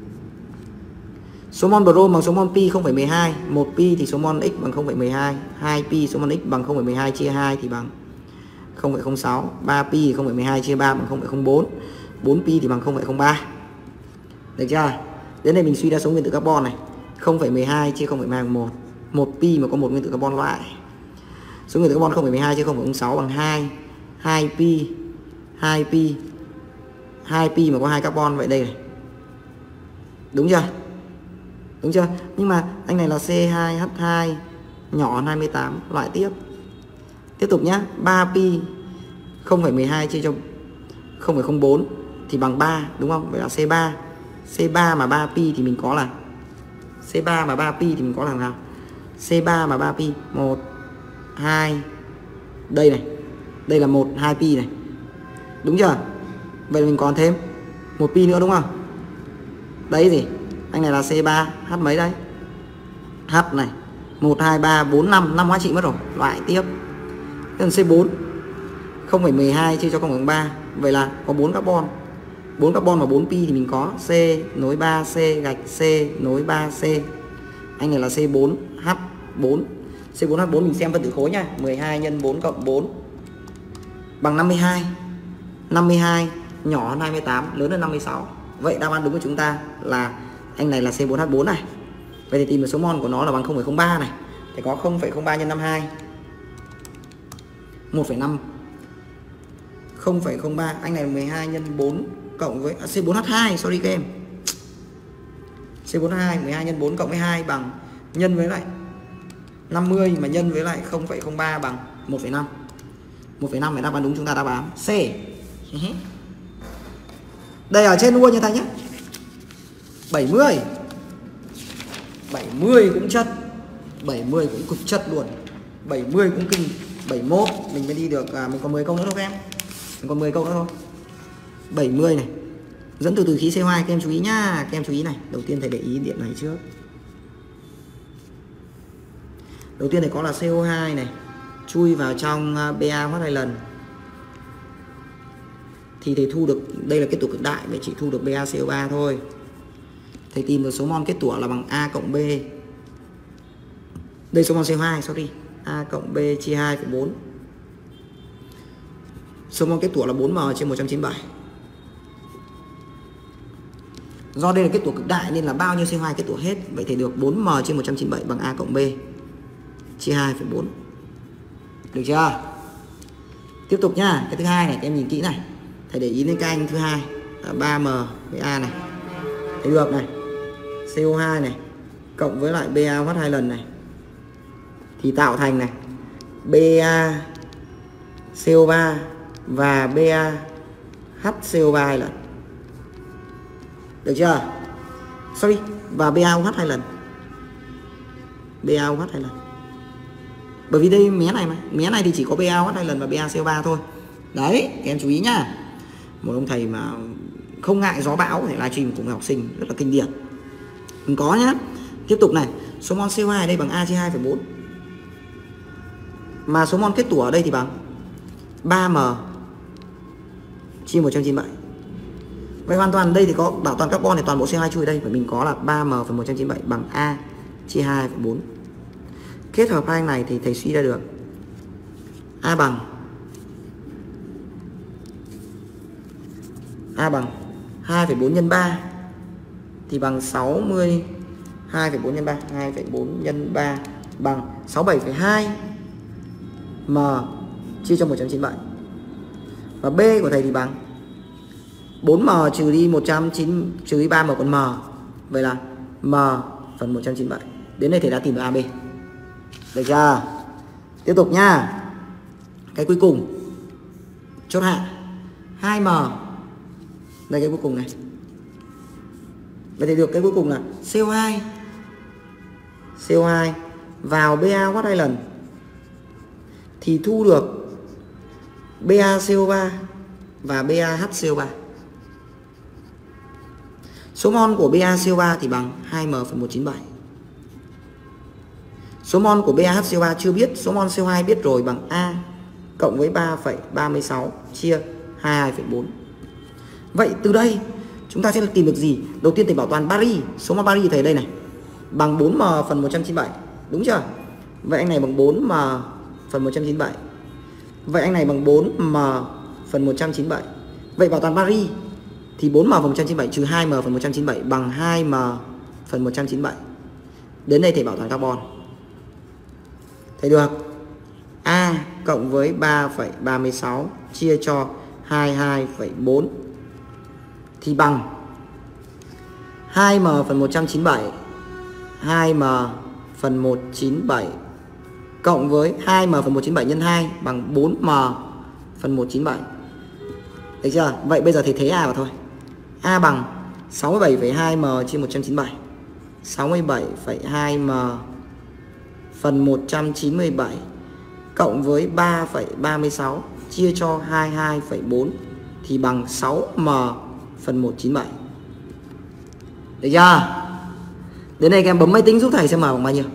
Số mol brom bằng số mol pi không phẩy mười hai, một pi thì số mol X bằng không phẩy mười hai, hai pi số mol X bằng không phẩy mười hai chia hai thì bằng không phẩy không sáu, ba pi thì không phẩy mười hai chia ba bằng không phẩy không bốn, bốn pi thì bằng không phẩy không ba. Được chưa? Đến đây mình suy ra số nguyên tử carbon này, không phẩy mười hai chia không phẩy mười hai bằng một, một pi mà có một nguyên tử carbon loại. Số nguyên tử carbon không phẩy mười hai chia không phẩy không sáu bằng hai, hai pi, hai pi, hai pi mà có hai carbon, vậy đây này. Đúng chưa? Đúng chưa? Nhưng mà anh này là C hai H hai nhỏ hơn hai mươi tám, loại tiếp. Tiếp tục nhá, ba pi không phẩy mười hai chia cho không phẩy không bốn thì bằng ba, đúng không? Vậy là C ba. C ba mà ba pi thì mình có là C ba mà ba pi thì mình có là nào? C ba mà ba pi, một hai. Đây này. Đây là một, hai pi này. Đúng chưa? Vậy mình còn thêm một pi nữa đúng không? Đấy gì? Anh này là C ba, H mấy đấy? H này, một hai ba bốn năm, năm hóa trị mất rồi, loại tiếp. Thế còn C bốn không phẩy mười hai chia cho không phẩy ba, vậy là có bốn carbon. bốn carbon và bốn pi thì mình có C nối ba C gạch C nối ba C. Anh này là C bốn H bốn. C bốn H bốn mình xem phân tử khối nha, mười hai nhân bốn cộng bốn bằng năm mươi hai. năm mươi hai nhỏ hơn hai mươi tám, lớn hơn năm mươi sáu. Vậy đáp án đúng của chúng ta là anh này là C bốn H bốn này. Vậy thì tìm được số mol của nó là bằng không phẩy không ba này. Thì có không phẩy không ba nhân năm mươi hai, một phẩy năm. không phẩy không ba, anh này mười hai nhân bốn cộng với à, C bốn H hai, sorry các em. C bốn hai, mười hai nhân bốn cộng với hai bằng nhân với lại năm mươi mà nhân với lại không phẩy không ba bằng một phẩy năm. một phẩy năm là đáp án đúng, chúng ta đáp án C. Đây ở trên luôn như thầy nhé. bảy mươi. bảy mươi cũng chất. bảy mươi cũng cực chất luôn. bảy mươi cũng kinh. bảy mươi mốt mình mới đi được, à, mình còn mười câu nữa thôi các em. Mình còn mười câu nữa thôi. bảy mươi này. Dẫn từ từ khí C O hai các em chú ý nhá, các em chú ý này. Đầu tiên thầy để ý điểm này trước. Đầu tiên thầy có là C O hai này chui vào trong Ba hóa hai lần thì thầy thu được, đây là kết tủa cực đại, vậy chỉ thu được BaCO ba thôi. Thầy tìm được số mol kết tủa là bằng A cộng B. Đây số mol C O hai, sorry. A cộng B chia hai phẩy bốn. Số mol kết tủa là bốn m trên một trăm chín mươi bảy. Do đây là kết tủa cực đại nên là bao nhiêu C O hai kết tủa hết. Vậy thì được bốn m trên một trăm chín mươi bảy bằng A cộng B chia hai phẩy bốn. Được chưa? Tiếp tục nhá. Cái thứ hai này các em nhìn kỹ này. Thầy để ý lên cái anh thứ hai là ba m với A này. Thấy được này. C O hai này cộng với lại BaOH hai lần này thì tạo thành này BaCO ba và BaHCO ba hai lần. Được chưa? Sorry, và BaOH hai lần. BaOH hai lần. Bởi vì đây mé này mà, mé này thì chỉ có BaOH hai lần và BaCO ba thôi. Đấy, các em chú ý nhá. Một ông thầy mà không ngại gió bão để livestream cùng với học sinh rất là kinh điển. Mình có nhá. Tiếp tục này, số mol C O hai ở đây bằng A chia hai phẩy bốn. Mà số mol kết tủa ở đây thì bằng ba m chia một trăm chín mươi bảy. Vậy hoàn toàn đây thì có bảo toàn carbon thì toàn bộ C O hai chui ở đây, và mình có là ba m phần một trăm chín mươi bảy bằng A chia hai phẩy bốn. Kết hợp hai anh này thì thầy suy ra được A bằng A bằng hai phẩy bốn nhân ba thì bằng sáu mươi. Hai phẩy bốn nhân ba, hai phẩy bốn nhân ba bằng sáu mươi bảy phẩy hai m chia cho một trăm chín mươi bảy. Và B của thầy thì bằng bốn m trừ đi một trăm chín trừ đi ba m còn m. Vậy là m phần một trăm chín mươi bảy. Đến đây thầy đã tìm được a bê. Được chưa? Tiếp tục nha. Cái cuối cùng chốt hạ hai m. Đây cái cuối cùng này. Vậy thì được cái cuối cùng là C O hai. C O hai vào BaOH hai lần thì thu được BaCO ba và BaHCO ba. Số mol của BaCO ba thì bằng hai m phần một trăm chín mươi bảy. Số mol của BaHCO ba chưa biết, số mol C O hai biết rồi bằng A cộng với ba phẩy ba mươi sáu chia hai mươi hai phẩy bốn. Vậy từ đây chúng ta sẽ tìm được gì? Đầu tiên thầy bảo toàn bari, số mol bari thầy đây này bằng bốn m phần một trăm chín mươi bảy, đúng chưa? Vậy anh này bằng bốn m phần một trăm chín mươi bảy. Vậy anh này bằng bốn m phần một trăm chín mươi bảy. Vậy bảo toàn bari thì bốn m phần một trăm chín mươi bảy trừ hai m phần một trăm chín mươi bảy bằng hai m phần một trăm chín mươi bảy. Đến đây thầy bảo toàn carbon. Thầy được A cộng với ba phẩy ba mươi sáu chia cho hai mươi hai phẩy bốn thì bằng hai m phần một trăm chín mươi bảy, hai m phần một trăm chín mươi bảy cộng với hai m phần một trăm chín mươi bảy nhân hai bằng bốn m phần một trăm chín mươi bảy. Được chưa? Vậy bây giờ thầy thấy A vào thôi. A bằng sáu mươi bảy phẩy hai m chia một trăm chín mươi bảy. sáu mươi bảy phẩy hai m phần một trăm chín mươi bảy cộng với ba phẩy ba mươi sáu chia cho hai mươi hai phẩy bốn thì bằng sáu m phần một trăm chín mươi bảy. Được chưa? Đến đây các em bấm máy tính giúp thầy xem m bằng bao nhiêu.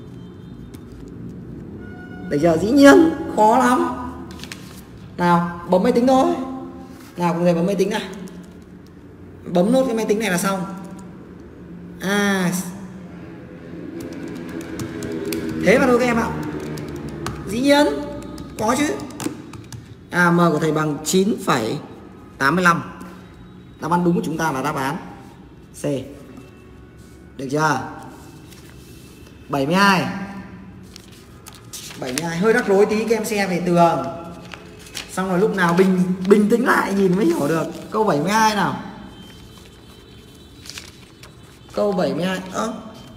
Được chưa? Dĩ nhiên khó lắm. Nào, bấm máy tính thôi. Nào cùng thầy bấm máy tính này. Bấm nốt cái máy tính này là xong. À, thế mà thôi các em ạ. Dĩ nhiên có chứ. À, m của thầy bằng chín phẩy tám mươi lăm. Đáp án đúng của chúng ta là đáp án C. Được chưa? bảy mươi hai. bảy mươi hai hơi rắc rối tí, các em xe về tường. Xong rồi lúc nào bình bình tĩnh lại nhìn mới hiểu được. Câu bảy mươi hai nào. Câu bảy mươi hai. Ơ.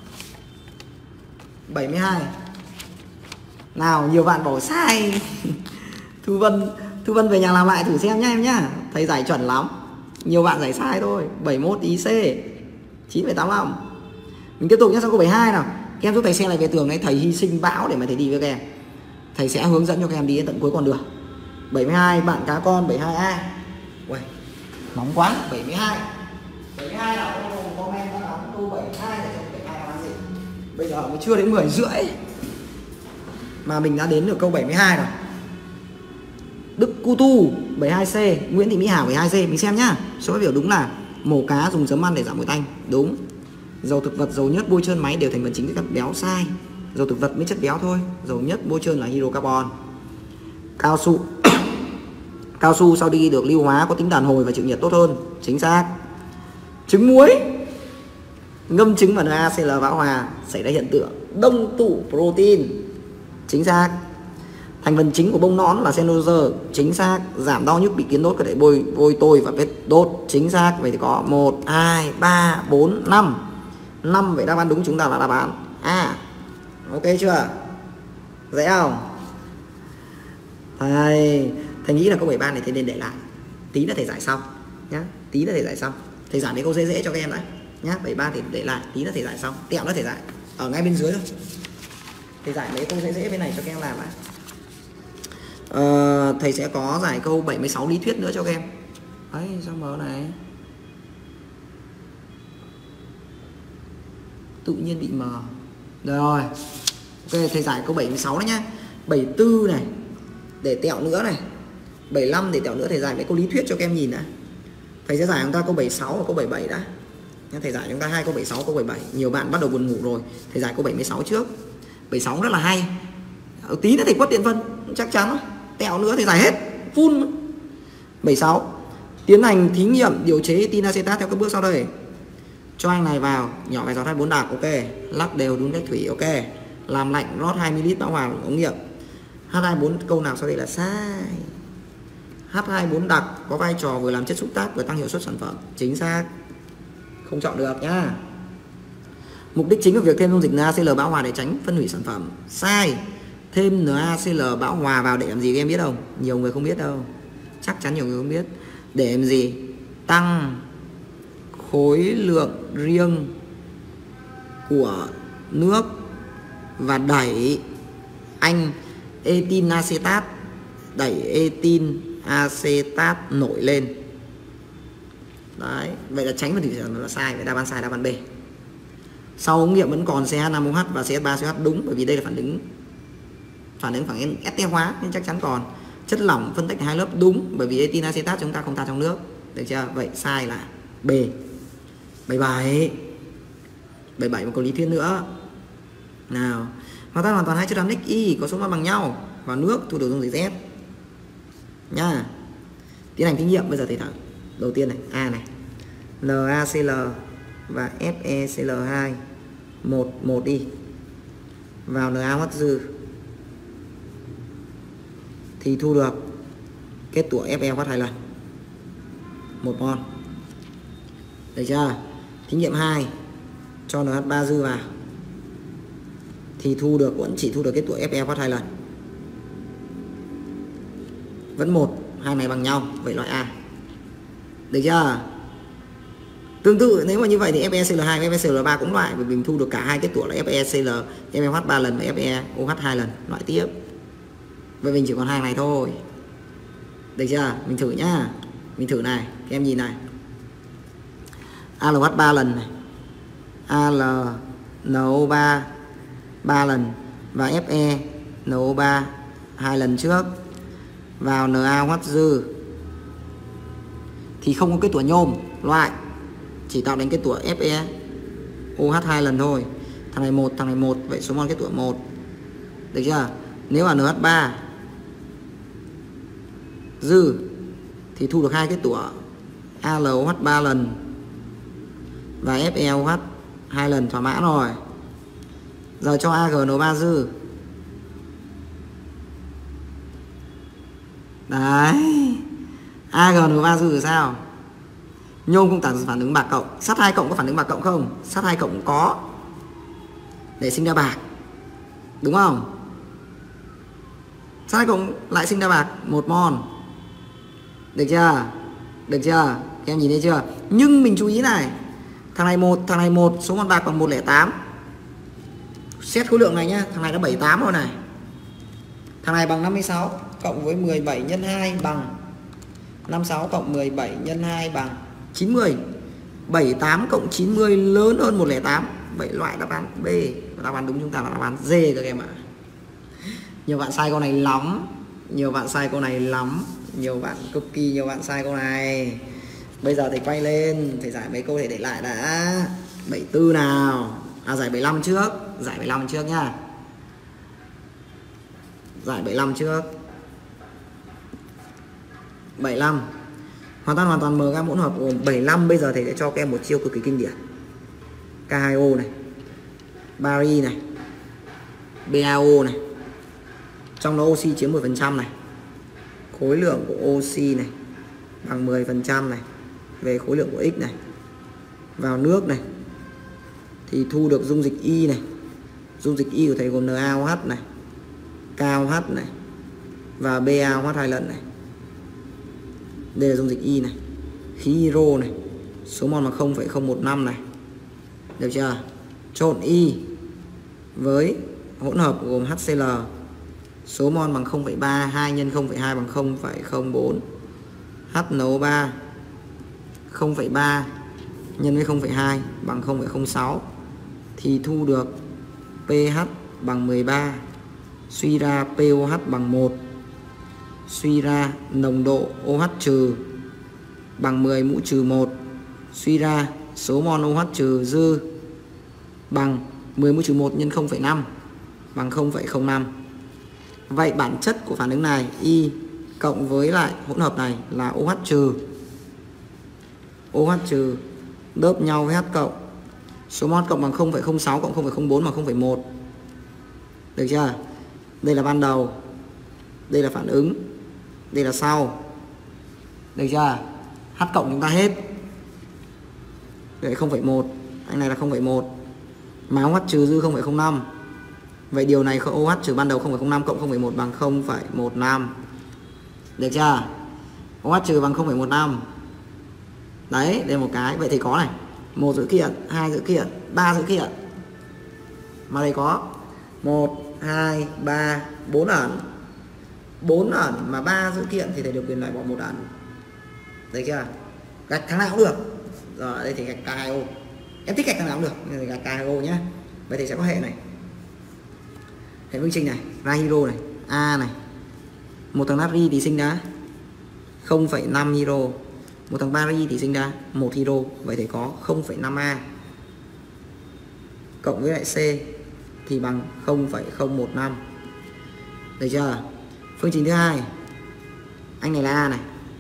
bảy mươi hai. Nào, nhiều bạn bảo sai. Thu Vân, Thu Vân về nhà làm lại thử xem nhá em nhá. Thầy giải chuẩn lắm. Nhiều bạn giải sai thôi. bảy mươi mốt ý C. chín phẩy tám lăm. Mình tiếp tục nhé, sang câu bảy mươi hai nào. Các em giúp thầy xem lại về tường đấy, thầy hy sinh bão để mà thầy đi với các em. Thầy sẽ hướng dẫn cho các em đi đến tận cuối con đường. bảy mươi hai, bạn cá con bảy mươi hai A. Uầy, nóng quá. bảy mươi hai. bảy mươi hai nào, comment đã đóng câu bảy mươi hai để cho bảy mươi hai là gì. Bây giờ mới chưa đến mười rưỡi mà mình đã đến được câu bảy mươi hai rồi. Đức Cu Tu bảy mươi hai C, Nguyễn Thị Mỹ Hảo bảy mươi hai C. Mình xem nhá. Số biểu đúng là mổ cá dùng chấm ăn để giảm mùi tanh. Đúng. Dầu thực vật, dầu nhớt, bôi trơn máy đều thành phần chính của các béo. Sai. Dầu thực vật mới chất béo thôi. Dầu nhớt, bôi trơn là hydrocarbon. Cao su cao su sau đi được lưu hóa có tính đàn hồi và chịu nhiệt tốt hơn. Chính xác. Trứng muối ngâm trứng vào NaCl bão hòa xảy ra hiện tượng đông tụ protein. Chính xác. Thành phần chính của bông nón là cellulose. Chính xác. Giảm đau nhức bị kiến đốt có thể bôi vôi tôi và vết đốt. Chính xác. Vậy thì có một, hai, ba, bốn, năm. năm vậy đáp án đúng chúng ta là đáp án A. Ok chưa? Dễ không? Thầy Thầy nghĩ là câu bảy mươi ba này thầy nên để lại. Tí nữa thầy giải xong nhá. Tí nữa thầy giải xong. Thầy giải mấy câu dễ dễ cho các em đấy nhá. bảy mươi ba thì để lại, tí nữa thầy giải xong. Tẹo nữa thầy giải ở ngay bên dưới thôi. Thầy giải mấy câu dễ dễ bên này cho các em làm ạ. Ờ, thầy sẽ có giải câu bảy mươi sáu lý thuyết nữa cho các em. Đấy, sao mở này tự nhiên bị mờ. Rồi. Ok, thầy giải câu bảy mươi sáu đấy nhá. bảy mươi tư này để tẹo nữa này. bảy mươi lăm để tẹo nữa, thầy giải mấy câu lý thuyết cho các em nhìn đã. Thầy sẽ giải chúng ta câu bảy mươi sáu và câu bảy mươi bảy đã. Thầy giải chúng ta hai câu bảy mươi sáu, câu bảy mươi bảy. Nhiều bạn bắt đầu buồn ngủ rồi. Thầy giải câu bảy mươi sáu trước. bảy mươi sáu rất là hay. Ở tí nữa thầy quất điện phân, chắc chắn. Tẹo nữa thầy giải hết, full. bảy mươi sáu. Tiến hành thí nghiệm điều chế tin acetat theo các bước sau đây. Cho anh này vào, nhỏ vài giọt hai mươi bốn đặc, ok. Lắc đều đun cách thủy, ok. Làm lạnh, rót hai mi li lít bão hòa ống nghiệm. H hai mươi bốn câu nào sau đây là sai? H hai mươi bốn đặc có vai trò vừa làm chất xúc tác vừa tăng hiệu suất sản phẩm. Chính xác. Không chọn được nhá. Mục đích chính của việc thêm dung dịch NaCl bão hòa để tránh phân hủy sản phẩm. Sai. Thêm NaCl bão hòa vào để làm gì các em biết không? Nhiều người không biết đâu. Chắc chắn nhiều người không biết. Để làm gì? Tăng khối lượng riêng của nước và đẩy anh etin acetat đẩy etin acetat nổi lên. Đấy, vậy là tránh phân hủy sản phẩm là sai, vậy đáp án sai, đáp án B. Sau ống nghiệm vẫn còn C H năm O H và C H ba C H đúng, bởi vì đây là phản ứng phản ứng phản ứng ester hóa nên chắc chắn còn. Chất lỏng phân tách hai lớp đúng, bởi vì etin acetat chúng ta không tan trong nước, được chưa? Vậy sai là B. bảy mươi bảy. bảy mươi bảy một câu lý thuyết nữa. Nào, hòa tan hoàn toàn hai chất đạm Xy có số mol bằng nhau vào nước thu được dung dịch Z. Nha. Tiến hành thí nghiệm, bây giờ thầy thử. Đầu tiên này, A này. NaCl và FeCl hai một một đi. Vào NaOH dư thì thu được kết tủa FeOH hai lần. một mol. Được chưa? Thí nghiệm hai, cho NH ba dư vào thì thu được vẫn chỉ thu được kết tủa FeOH hai lần. Vẫn một, hai này bằng nhau, vậy loại A. Được chưa? Tương tự nếu mà như vậy thì FeCl hai và FeCl ba cũng loại, vì mình thu được cả hai kết tủa là FeCl, FeOH ba lần và FeOH hai lần, loại tiếp. Vậy mình chỉ còn hai này thôi. Được chưa? Mình thử nhá. Mình thử này, các em nhìn này. a lờ hát ba lần này. a lờ en o ba ba lần và FeNO ba hai lần trước. Vào NaOH dư thì không có kết tủa nhôm, loại chỉ tạo thành kết tủa FeOH hai lần thôi. Thằng này một, thằng này một, vậy số mol kết tủa một. Được chưa? Nếu là NH ba dư thì thu được hai kết tủa a lờ o hát ba lần và FeOH hai lần, thỏa mãn rồi. Giờ cho a giê en o ba dư. Đấy. a giê en o ba dư là sao? Nhôm cũng tạo phản ứng bạc cộng. Sắt hai cộng có phản ứng bạc cộng không? Sắt hai cộng cũng có, để sinh ra bạc, đúng không? Sắt hai cộng lại sinh ra bạc một mol, được chưa? Được chưa? Các em nhìn thấy chưa? Nhưng mình chú ý này, thằng này một, thằng này một, số mol bạc bằng một không tám. Xét khối lượng này nhá, thằng này nó bảy mươi tám rồi này. Thằng này bằng năm mươi sáu cộng với mười bảy nhân hai bằng năm mươi sáu cộng mười bảy nhân hai bằng chín mươi. bảy mươi tám cộng chín mươi lớn hơn một không tám. Vậy loại đáp án B, đáp án đúng chúng ta là đáp án D các em ạ. Nhiều bạn sai câu này lắm, nhiều bạn sai câu này lắm, nhiều bạn cực kỳ nhiều bạn sai câu này. Bây giờ thầy quay lên, thầy giải mấy câu thầy để lại đã. bảy mươi tư nào. À giải bảy mươi lăm trước, giải bảy mươi lăm trước nhá. Giải bảy mươi lăm trước. bảy mươi lăm. Hoàn toàn hoàn toàn M gam hỗn hợp gồm bảy mươi lăm. Bây giờ thầy sẽ cho các em một chiêu cực kỳ kinh điển. K hai O này, bari này, BaO này. Trong đó oxy chiếm mười phần trăm này. Khối lượng của oxy này bằng mười phần trăm này, về khối lượng của X này. Vào nước này thì thu được dung dịch Y này. Dung dịch Y của thầy gồm NaOH này, KOH này và BaOH hai lần này. Đây là dung dịch Y này. Khí hydro này, số mol là không phẩy không một năm này. Được chưa? Trộn Y với hỗn hợp gồm HCl, số mol bằng không phẩy ba, hai nhân không phẩy hai bằng không phẩy không bốn. H N O ba không phẩy ba nhân với không phẩy hai bằng không phẩy không sáu thì thu được pH bằng mười ba. Suy ra pOH bằng một. Suy ra nồng độ OH trừ bằng mười mũ trừ một. Suy ra số mol OH trừ dư bằng mười mũ trừ một nhân không phẩy năm bằng không phẩy không năm. Vậy bản chất của phản ứng này Y cộng với lại hỗn hợp này là OH trừ. OH trừ đớp nhau với H cộng. Số mol cộng bằng không phẩy không sáu cộng không phẩy không bốn bằng không phẩy một. Được chưa? Đây là ban đầu, đây là phản ứng, đây là sau. Được chưa? H cộng chúng ta hết. Đây không phẩy một, anh này là không phẩy một. Mà OH trừ dư không phẩy không năm. Vậy điều này OH trừ ban đầu không phẩy không năm cộng không phẩy một bằng không phẩy một năm. Được chưa? OH trừ bằng không phẩy một năm. Đấy, đây là một cái. Vậy thì có này, một dữ kiện, hai dữ kiện, ba dữ kiện. Mà đây có một, hai, ba, bốn ẩn. bốn ẩn mà ba dữ kiện thì thầy được quyền loại bỏ một ẩn. Được chưa? Gạch thằng nào cũng được. Rồi đây thì gạch K hai O. Em thích gạch thằng nào cũng được, nhưng mà gạch K hai O nhé. Vậy thì sẽ có hệ này. Hệ phương trình này, ra hydro này, A này. Một thằng natri thì sinh ra không phẩy năm hydro. Một thằng bari thì sinh ra một hydro. Vậy thì có không phẩy năm A cộng với lại C thì bằng không phẩy không một năm. Được chưa? Phương trình thứ hai, anh này là A này,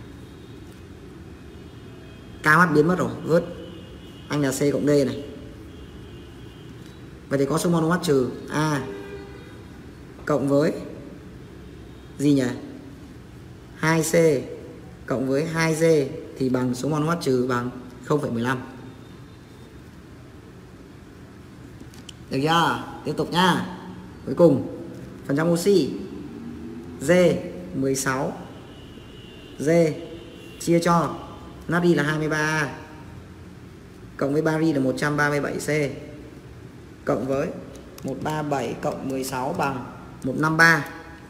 KH biến mất rồi, vớt. Anh là C cộng D này. Vậy thì có số mol OH trừ A cộng với gì nhỉ? hai C cộng với hai D thì bằng số mol OH trừ bằng không phẩy mười lăm. Được chưa? Tiếp tục nhá. Cuối cùng, phần trăm oxy D mười sáu. D chia cho natri là hai mươi ba A cộng với bari là một trăm ba mươi bảy C cộng với một trăm ba mươi bảy cộng mười sáu bằng một trăm năm mươi ba.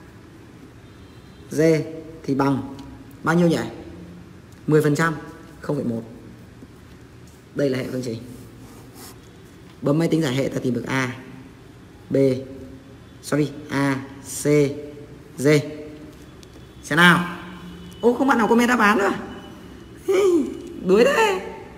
D thì bằng bao nhiêu nhỉ? mười phần trăm, không phẩy một. Đây là hệ phương trình. Bấm máy tính giải hệ ta tìm được A, B, sorry, A, C, D. Xem nào. Ô không bạn nào comment đáp án nữa. Đuối đấy.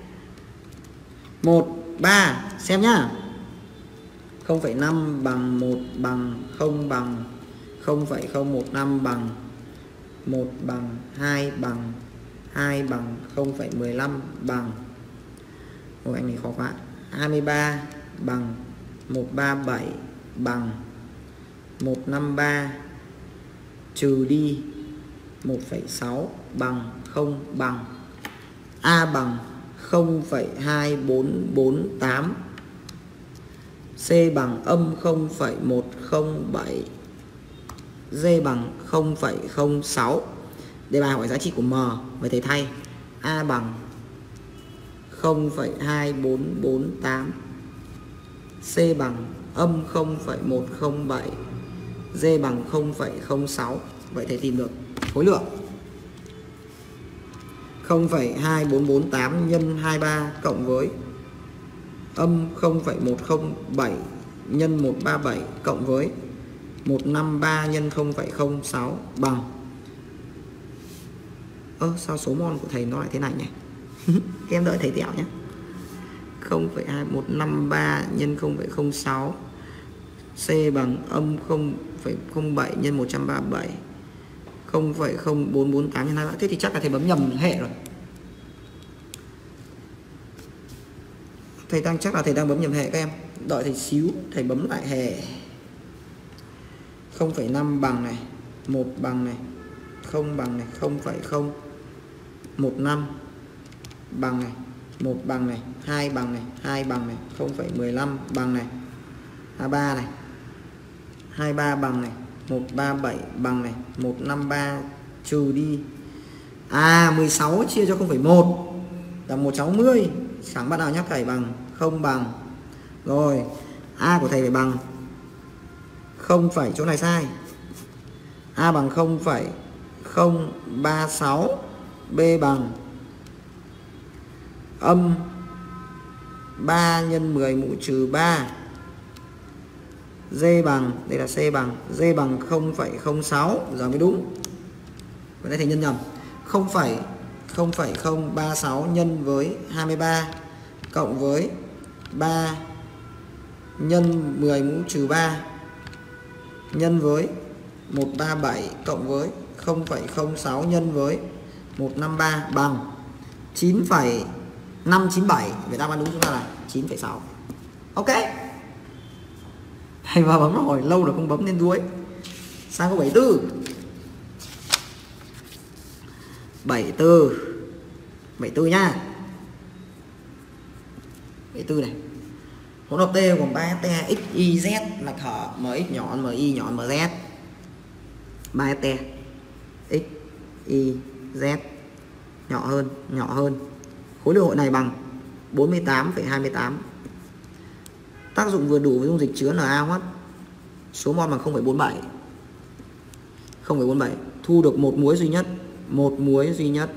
một, ba, xem nhá. không phẩy năm bằng một bằng không bằng không phẩy không một năm bằng một bằng hai bằng hai bằng không phẩy mười lăm bằng. Ôi anh này khó quá. hai mươi ba bằng một trăm ba mươi bảy bằng một trăm năm mươi ba trừ đi một phẩy sáu bằng không bằng. A bằng không phẩy hai bốn bốn tám, C bằng âm không phẩy một không bảy, D bằng không phẩy không sáu. Đề bài hỏi giá trị của M, vậy thầy thay A bằng không phẩy hai bốn bốn tám, C bằng âm không phẩy một không bảy, D bằng không phẩy không sáu. Vậy thầy tìm được khối lượng không phẩy hai bốn bốn tám nhân hai mươi ba cộng với âm không phẩy một không bảy nhân một trăm ba mươi bảy cộng với một trăm năm mươi ba nhân không phẩy không sáu bằng. Ơ sao số mol của thầy nó lại thế này nhỉ? Em đợi thầy tẹo nhé. không phẩy hai một năm ba nhân không phẩy không sáu, C bằng âm không phẩy không bảy nhân một trăm ba mươi bảy, không phẩy không bốn bốn tám nhân hai mươi ba. Thế thì chắc là thầy bấm nhầm hệ rồi. Thầy đang chắc là thầy đang bấm nhầm hệ các em. Đợi thầy xíu, thầy bấm lại hệ. không phẩy năm bằng này, một bằng này, không bằng này, không phẩy không một năm bằng này, một bằng này, hai bằng này, hai bằng này, không phẩy mười lăm bằng này, hai mươi ba này, hai mươi ba bằng này, một trăm ba mươi bảy bằng này, một trăm năm mươi ba trừ đi. À mười sáu chia cho không phẩy một là một trăm sáu mươi. Chẳng bắt đầu nhắc thầy bằng không bằng. Rồi, A của thầy phải bằng không phẩy, chỗ này sai. A bằng không phẩy không ba sáu, B bằng âm ba nhân mười mũ trừ ba, D bằng, đây là C bằng, D bằng không phẩy không sáu, giờ mới đúng. Vừa nãy thầy nhân nhầm. không phẩy không ba sáu nhân với hai mươi ba cộng với ba nhân mười mũ trừ ba nhân với một trăm ba mươi bảy cộng với không phẩy không sáu nhân với một trăm năm mươi ba bằng chín phẩy năm chín bảy. Vậy đáp án đúng chúng ta là chín phẩy sáu. Ok. Thầy vào bấm rồi, lâu rồi không bấm nên đuối. Sang câu bảy mươi tư. bảy mươi tư. bảy mươi tư nhá. bảy mươi tư này. Hỗn hợp T gồm ba T x, y, z lạch hở mx nhỏ mi nhỏ mz. ba T x, y, z nhỏ hơn, nhỏ hơn. Khối lượng hội này bằng bốn mươi tám phẩy hai mươi tám. Tác dụng vừa đủ với dung dịch chứa NaOH. Số mol bằng không phẩy bốn mươi bảy. không phẩy bốn mươi bảy. Thu được một muối duy nhất, một muối duy nhất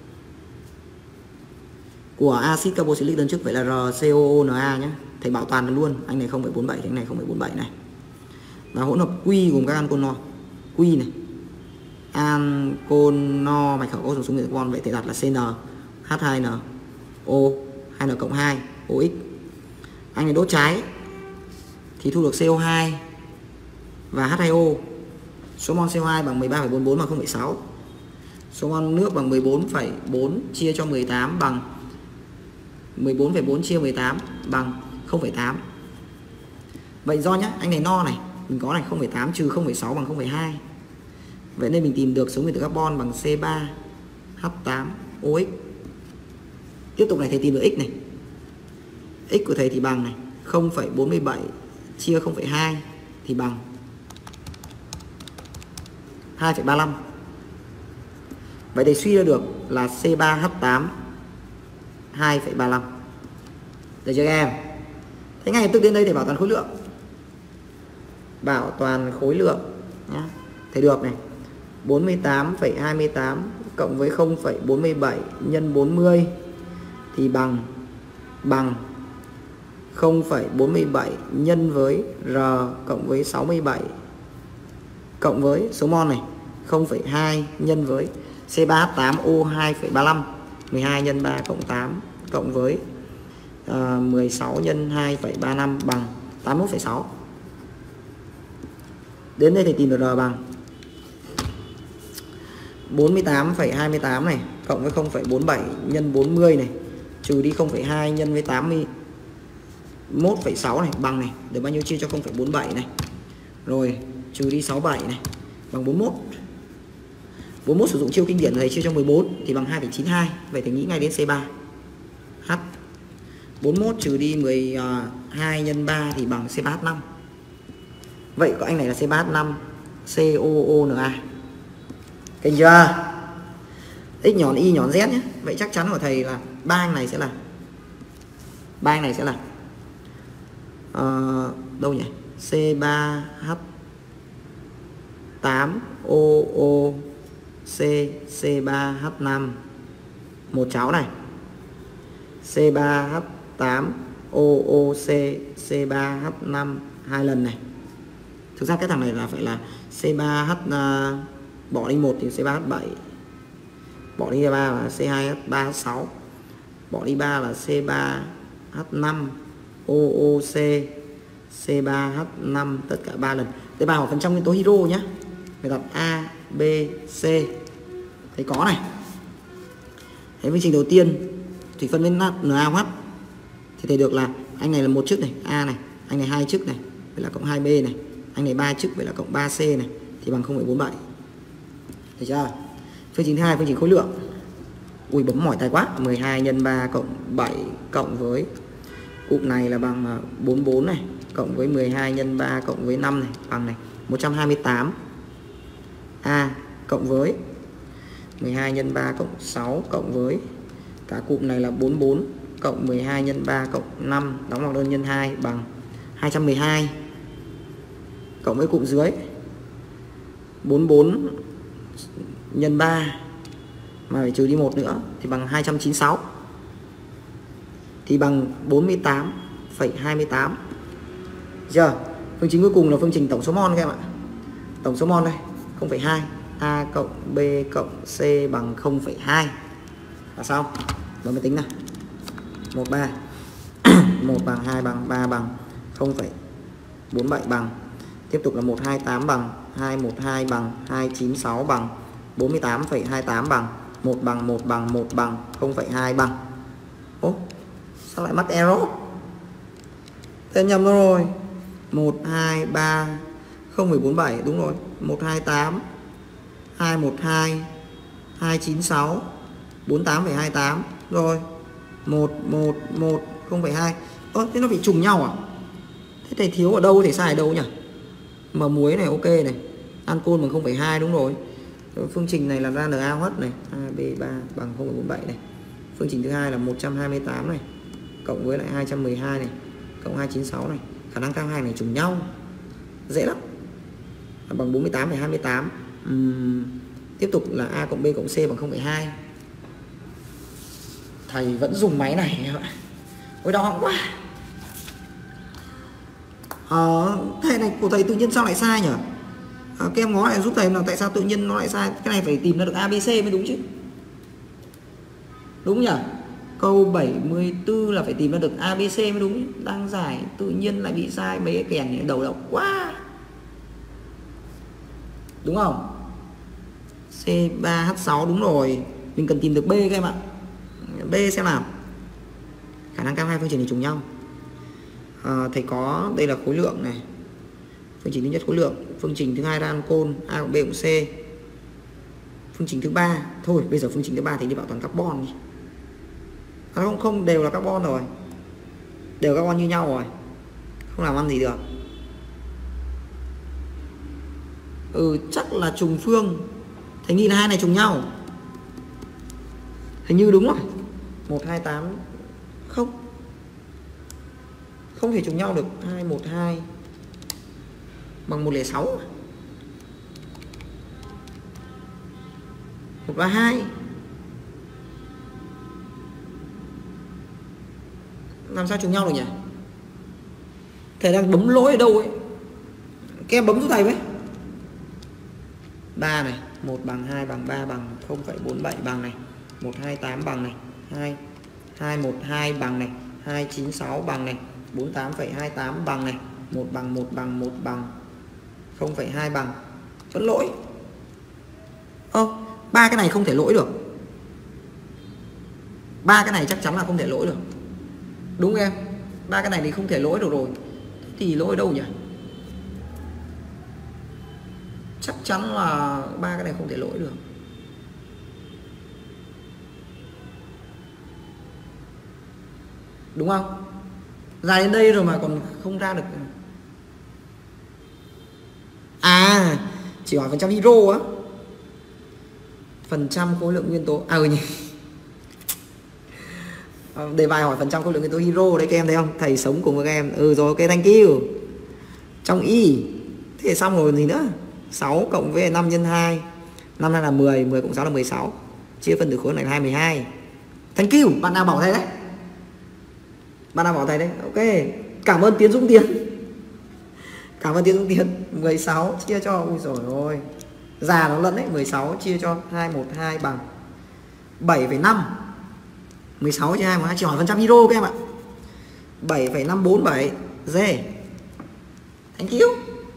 của axit carboxylic đơn chức, vậy là RCOONa nhé. Thầy bảo toàn luôn, anh này không phẩy bốn mươi bảy, anh này không phẩy bốn mươi bảy này. Và hỗn hợp Q gồm các ancol Q này. Ancol mạch khẩu có dùng số carbon, vậy thì đặt là C N H hai N O hai N cộng hai O X. Anh này đốt cháy thì thu được C O hai và H hai O. Số mol C O hai bằng mười ba phẩy bốn mươi bốn bằng không phẩy sáu. Số mol nước bằng mười bốn phẩy bốn chia cho mười tám bằng mười bốn phẩy bốn chia mười tám bằng không phẩy tám. Vậy do nhá, anh này no này, mình có này không phẩy tám trừ không phẩy sáu bằng không phẩy hai. Vậy nên mình tìm được số nguyên tử carbon bằng C ba H tám O X. Tiếp tục này thầy tìm được x này. X của thầy thì bằng này không phẩy bốn mươi bảy chia không phẩy hai thì bằng hai phẩy ba mươi lăm. Vậy thầy suy ra được là C ba H tám hai phẩy ba mươi lăm. Được chưa các em? Thế ngay lập tức đến đây để bảo toàn khối lượng. Bảo toàn khối lượng nhá. Thầy được này. bốn mươi tám phẩy hai mươi tám cộng với không phẩy bốn mươi bảy nhân bốn mươi thì bằng bằng không phẩy bốn mươi bảy nhân với R cộng với sáu mươi bảy cộng với số mol này không phẩy hai nhân với C ba H tám O hai phẩy ba mươi lăm, mười hai nhân ba cộng tám cộng với uh, mười sáu nhân hai phẩy ba mươi lăm bằng tám mươi mốt phẩy sáu. Đến đây thì tìm được R bằng bốn mươi tám phẩy hai mươi tám này cộng với không phẩy bốn mươi bảy nhân bốn mươi này trừ đi không phẩy hai nhân với tám mươi mốt phẩy sáu này bằng này, được bao nhiêu chia cho không phẩy bốn mươi bảy này. Rồi trừ đi sáu mươi bảy này bằng bốn mươi mốt. bốn mươi mốt sử dụng chiêu kinh điển này chia cho mười bốn thì bằng hai phẩy chín hai. Vậy thì nghĩ ngay đến C ba H. bốn mươi mốt trừ đi mười hai nhân ba thì bằng C ba H năm. Vậy có anh này là C ba H năm C O O N A. Kinh chưa? X nhọn Y nhọn Z nhé. Vậy chắc chắn của thầy là ba anh này sẽ là ba anh này sẽ là uh, đâu nhỉ? C ba H tám O O C C ba H năm một cháu này, C ba H tám O O C C ba H năm hai lần này. Thực ra cái thằng này là phải là C ba H uh, bỏ đi một thì C ba H bảy, bỏ đi ba là C hai H ba H sáu, bỏ đi ba là C ba H năm O O C C ba H năm tất cả ba lần. Tế bào phần trong nguyên tố hydro nhé. Phải đặt A, B, C. Thấy có này. Thế phương trình đầu tiên thủy phân với NaOH thì thầy được là anh này là một chức này, A này, anh này hai chức này, vậy là cộng hai B này, anh này ba chức, vậy là cộng ba C này thì bằng không phẩy bốn bảy. Thấy chưa? Phương trình thứ hai, phương trình khối lượng. Ui bấm mỏi tay quá. mười hai nhân ba cộng bảy cộng với cụm này là bằng bốn mươi bốn này, cộng với mười hai nhân ba cộng với năm này bằng này một trăm hai mươi tám. A cộng với mười hai nhân ba cộng sáu cộng với cả cụm này là bốn mươi bốn cộng mười hai nhân ba cộng năm đóng bằng đơn nhân hai bằng hai trăm mười hai, cộng với cụm dưới bốn mươi bốn nhân ba mà phải trừ đi một nữa thì bằng hai trăm chín mươi sáu, thì bằng bốn mươi tám phẩy hai mươi tám. Chưa? Phương trình cuối cùng là phương trình tổng số mol các em ạ. Tổng số mol đây không phẩy hai, A cộng B cộng C bằng không phẩy hai là xong. Rồi mới tính nào. một ba một bằng hai bằng ba bằng không phẩy bốn bảy bằng. Tiếp tục là một hai tám bằng hai một hai bằng hai chín sáu bằng bốn mươi tám phẩy hai tám bằng một bằng một bằng một bằng không phẩy hai bằng. Ố, sao lại mắc error? Thế nhầm rồi. một hai ba không phẩy bốn bảy đúng rồi. một hai tám hai một hai hai chín sáu bốn mươi tám phẩy hai tám rồi. một một một không phẩy hai. Ơ thế nó bị trùng nhau à? Thế thầy thiếu ở đâu, thầy sai ở đâu nhỉ? Mà muối này ok này, ancol bằng không phẩy hai đúng rồi. Phương trình này là ra NaOH này, A B ba bằng không phẩy bốn bảy này. Phương trình thứ hai là một trăm hai mươi tám này cộng với lại hai trăm mười hai này cộng hai trăm chín mươi sáu này. Khả năng cao hai này trùng nhau. Dễ lắm. Bằng bốn mươi tám phẩy hai mươi tám. uhm, Tiếp tục là A cộng B cộng C bằng không phẩy hai. Thầy vẫn dùng máy này. Ôi đau họng quá. Ờ, thầy này của thầy tự nhiên sao lại sai nhỉ? À, các em ngó lại giúp thầy là tại sao tự nhiên nó lại sai. Cái này phải tìm ra được A B C mới đúng chứ. Đúng nhỉ? Câu bảy mươi tư là phải tìm ra được A B C mới đúng. Đang giải tự nhiên lại bị sai mấy cái kèn này, đầu độc quá. Đúng không? C ba H sáu đúng rồi. Mình cần tìm được B các em ạ. B xem nào. Khả năng cao hai phương trình này trùng nhau. À, thầy có đây là khối lượng này. Phương trình thứ nhất khối lượng, phương trình thứ hai là ancol A cộng B cộng C. Phương trình thứ ba, thôi bây giờ phương trình thứ ba thì đi bảo toàn carbon đi. À, không không đều là carbon rồi. Đều carbon như nhau rồi. Không làm ăn gì được. Ừ chắc là trùng phương. Thầy nghĩ là hai này trùng nhau. Hình như đúng rồi. một hai tám không. Không thể trùng nhau được. Hai một hai bằng một không sáu. một ba hai. Làm sao trùng nhau được nhỉ? Thầy đang bấm lỗi ở đâu ấy. Các em bấm giúp thầy với. ba này, một bằng hai bằng ba bằng không phẩy bốn bảy bằng này, một hai tám bằng này, hai hai một hai bằng này, hai chín sáu bằng này, bốn mươi tám phẩy hai tám bằng này, một bằng một bằng một bằng không phẩy hai bằng. Vẫn lỗi. Ơ, ba cái này không thể lỗi được. Ba cái này chắc chắn là không thể lỗi được. Đúng không em? Ba cái này thì không thể lỗi được rồi. Thì lỗi đâu nhỉ? Chắc chắn là ba cái này không thể lỗi được. đúng không? Ra đến đây rồi mà còn không ra được. À, chỉ hỏi phần trăm hydro á. Phần trăm khối lượng nguyên tố. À ừ nhỉ. Đề bài hỏi phần trăm khối lượng nguyên tố hydro đấy các em thấy không? Thầy sống cùng với các em. Ừ rồi, ok, thank you. Trong y. Thế xong rồi gì nữa? sáu cộng với năm nhân hai. năm là mười, mười cộng sáu là mười sáu. Chia phân tử khối này là hai mươi hai. Thank you, bạn nào bảo thầy đấy? Bạn nào bảo thầy đấy? Ok. Cảm ơn Tiến Dũng Tiến. Cảm ơn Tiến Dũng Tiến. mười sáu chia cho, ui rồi ôi. Già nó lẫn đấy, mười sáu chia cho hai trăm mười hai bằng bảy phẩy năm. mười sáu chia hai trăm mười hai, chỉ hỏi phần trăm hydro các em ạ. bảy phẩy năm bốn bảy. D. Thank you.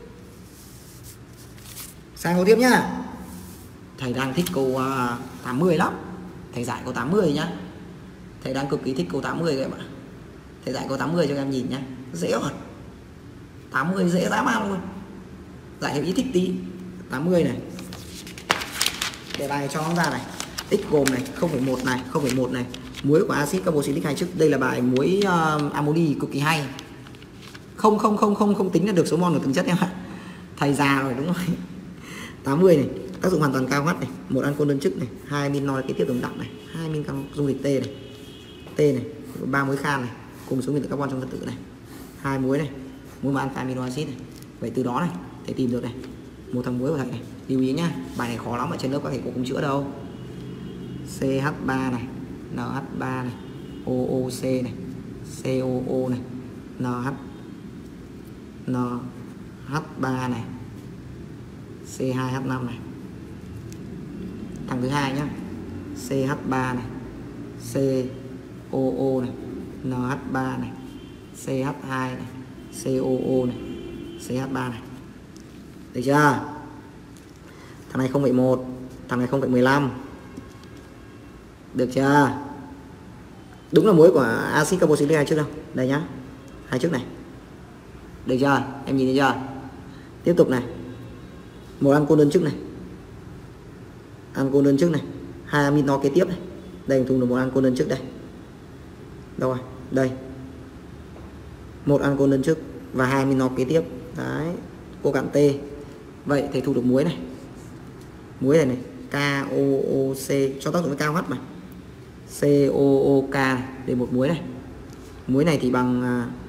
Sang câu tiếp nhá. Thầy đang thích câu uh, tám mươi lắm. Thầy giải câu tám mươi nhá. Thầy đang cực kỳ thích câu tám mươi các em ạ. Thầy giải câu tám mươi cho các em nhìn nhá. Dễ thật. tám mươi dễ dã man luôn. Giải theo ý thích tí. tám mươi này. Đề bài cho nó ra này. X gồm này, không phẩy một này, không phẩy một này. Muối của axit carboxylic hai chức. Đây là bài muối uh, amoni cực kỳ hay. Không không không không không tính được số mol của từng chất em ạ. Thầy già rồi đúng rồi. tám mươi này, tác dụng hoàn toàn cao H này, một ancol đơn chức này, hai min noi kế tiếp đồng đẳng này, hai min dung dịch T này. T này, ba muối khan này, cùng số nguyên tử carbon trong phân tử này. Hai muối này, muối mà alpha amino acid này. Vậy từ đó này, thầy tìm được này, một thằng muối của thầy này. Lưu ý nhá, bài này khó lắm ở trên lớp các thầy cô không chữa đâu. C H ba này, N H ba này, O O C này, C O O này, N H N H ba này, C hai H năm này. Thằng thứ hai nhá, C H ba này, C O O này, N H ba này, C H hai này, C O O này, C H ba này. Được chưa? Thằng này không phẩy một, thằng này không phẩy mười lăm. Được chưa? Đúng là muối của axit carboxylic hai chức đâu. Đây nhá. Hai chức này. Được chưa? Em nhìn thấy chưa? Tiếp tục này. Một ancol đơn chức này. Ancol đơn chức này. Hai amino kế tiếp này. Đây thùng được một ancol đơn chức đây. Đâu rồi? Đây. Một ancol đơn chức và hai amino kế tiếp. Đấy. Cô cặn T. Vậy thầy thu được muối này. Muối này này. K O O C cho tác dụng với cao H này. C O O K này. Để một muối này. Muối này thì bằng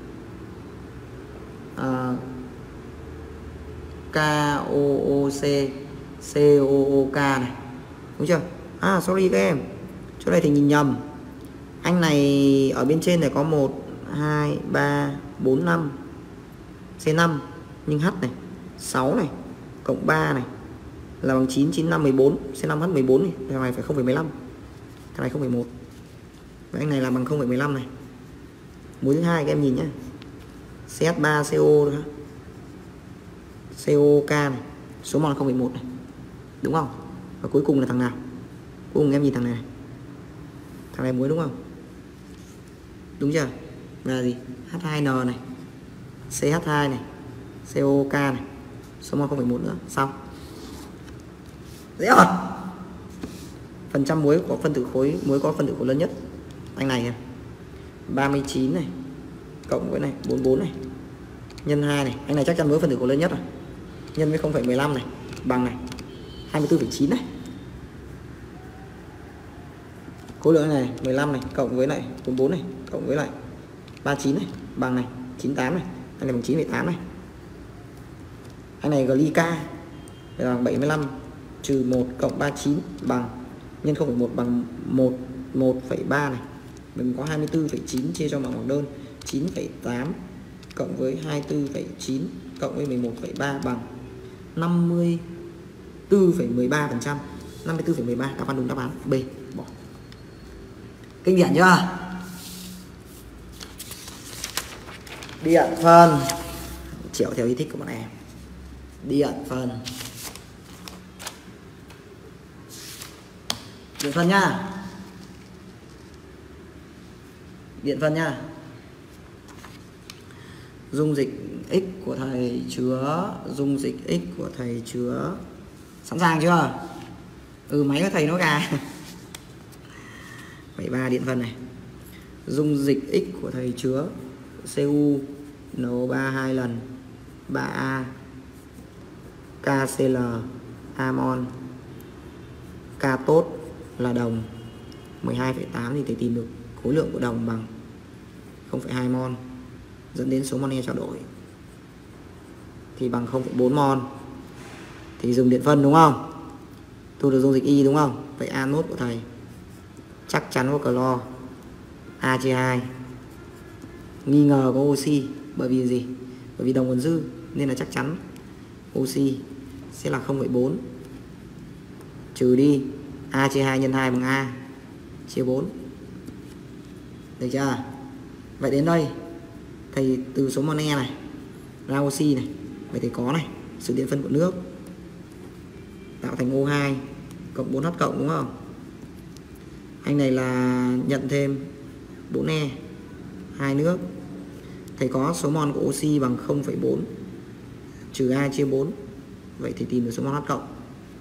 uh, uh, K O O C C O O K này. Đúng chưa? À sorry các em. Chỗ này thì nhìn nhầm. Anh này ở bên trên này có một, hai, ba, bốn, năm. C năm. Nhưng H này sáu này. Cộng ba này là bằng chín, chín, năm, mười bốn. C năm H mười bốn này. Thằng này phải không phẩy mười lăm. Thằng này không phẩy một. Và anh này là bằng không phẩy mười lăm này. Muối thứ hai các em nhìn nhé. C H ba C O nữa. C O K này. Số mol không phẩy một này. Đúng không? Và cuối cùng là thằng nào? Cuối cùng em nhìn thằng này, này. Thằng này muối đúng không? Đúng chưa? Là gì? H hai N này. C H hai này. C O K này. Số mol không phẩy một nữa. Xong. Dễ rồi. Phần trăm muối có phân tử khối, muối có phân tử khối lớn nhất. Anh này này. ba mươi chín này. Cộng với này, bốn mươi bốn này. Nhân hai này, anh này chắc chắn muối phân tử khối lớn nhất rồi. Nhân với không phẩy mười lăm này, bằng này hai mươi tư phẩy chín này. Khối lượng này mười lăm này cộng với lại bốn mươi bốn này cộng với lại ba mươi chín này bằng này chín mươi tám này, anh này bằng chín phẩy tám này. Anh này glyca bằng bảy mươi lăm trừ một cộng ba mươi chín bằng nhân không phẩy một bằng một, một phẩy ba này. Mình có hai mươi tư phẩy chín chia cho bằng bằng đơn chín phẩy tám cộng với hai mươi tư phẩy chín cộng với mười một phẩy ba bằng năm mươi tư phẩy mười ba phần trăm. năm mươi tư phẩy mười ba, đáp án đúng, đáp án B. Bỏ. Kinh điển chưa? Điện phân chịu theo ý thích của bọn em. Điện phân. Điện phân nhá. Điện phân nhá. Dung dịch X của thầy chứa dung dịch X của thầy chứa. Sẵn sàng chưa? Ừ, máy của thầy nó gà. bảy mươi ba điện phân này. dung dịch X của thầy chứa xê u en o ba hai lần, ba A ca xê lờ amon, K tốt là đồng mười hai phẩy tám thì thầy tìm được khối lượng của đồng bằng không phẩy hai mol, dẫn đến số mol E trao đổi thì bằng không phẩy bốn mol, thì dùng điện phân đúng không? Thu được dung dịch Y đúng không? Vậy A nốt của thầy chắc chắn có clo, A chia hai. Nghi ngờ có oxy bởi vì gì? Bởi vì đồng còn dư nên là chắc chắn oxy sẽ là không phẩy bốn trừ đi A chia hai nhân hai bằng A chia bốn. Được chưa? Vậy đến đây thầy từ số mol E này ra oxy này, vậy thầy có này sự điện phân của nước tạo thành O hai cộng bốn H cộng đúng không? Anh này là nhận thêm bốn E, hai nước. Thầy có số mol của oxy bằng không phẩy bốn trừ A chia bốn. Vậy thì tìm được số mol H cộng.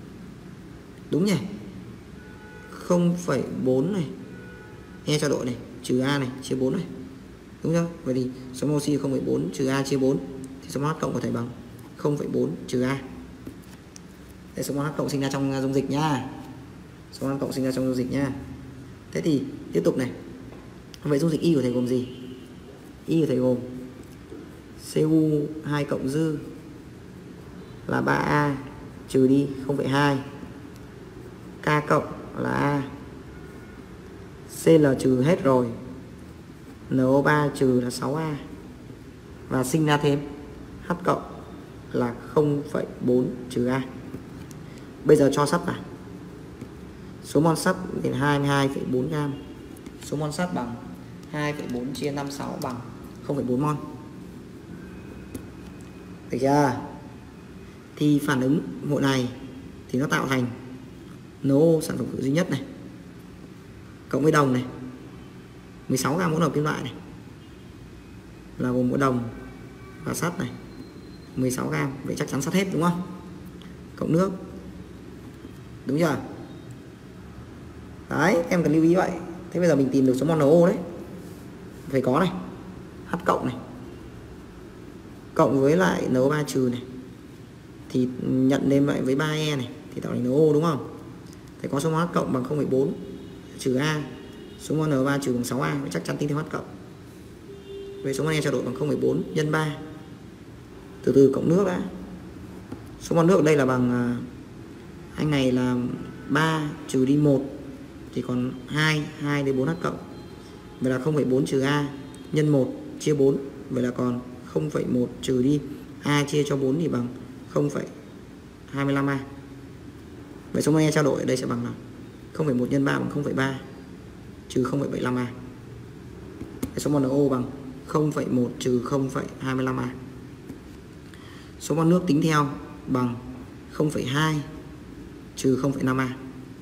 Đúng nhỉ? không phẩy bốn này E trao đổi này trừ A này chia bốn này. Đúng chưa? Vậy thì số mol oxy không phẩy bốn trừ A chia bốn thì số mol H cộng của thầy bằng không phẩy bốn trừ A. Đây, số mol H cộng sinh ra trong dung dịch nhá. Số mol H cộng sinh ra trong dung dịch nhá. Thế thì tiếp tục này. Vậy dung dịch Y của thầy gồm gì? Y của thầy gồm xê u hai cộng dư là ba A trừ đi không phẩy hai, K cộng là A, xê lờ trừ hết rồi, en o ba trừ là sáu A, và sinh ra thêm H cộng là không phẩy bốn trừ A. Bây giờ cho sắt vào. Số mol sắt thì hai mươi hai phẩy bốn gam. Số mol sắt bằng hai phẩy bốn chia năm mươi sáu bằng không phẩy bốn mol. Được chưa? Thì phản ứng hội này thì nó tạo thành en o sản phẩm khử duy nhất này cộng với đồng này mười sáu gam hỗn hợp kim loại này là gồm có đồng và sắt này mười sáu gam. Vậy chắc chắn sắt hết đúng không? Cộng nước. Đúng chưa? Đấy, em cần lưu ý vậy. Thế bây giờ mình tìm được số mol en o đấy. Phải có này H cộng này cộng với lại en o ba trừ này thì nhận lên vậy với ba E này thì tạo thành en o đúng không? Thì có số mol H cộng bằng không phẩy bốn trừ A, số mol en o ba trừ bằng sáu A, vậy chắc chắn tính thêm H cộng. Vậy số mol E trao đổi bằng không phẩy bốn nhân ba. Từ từ cộng nước đã. Số mol nước ở đây là bằng anh này là ba trừ đi một thì còn hai, hai đến bốn H cộng. Vậy là không phẩy bốn trừ A nhân một chia bốn, vậy là còn không phẩy một trừ đi A chia cho bốn thì bằng không phẩy hai mươi lăm A. Vậy số mol E trao đổi ở đây sẽ bằng là không phẩy một nhân ba bằng không phẩy ba trừ không phẩy bảy mươi lăm A. Vậy số mol en o bằng không phẩy một trừ không phẩy hai mươi lăm A. Số mol nước tính theo bằng không phẩy hai trừ không phẩy năm A.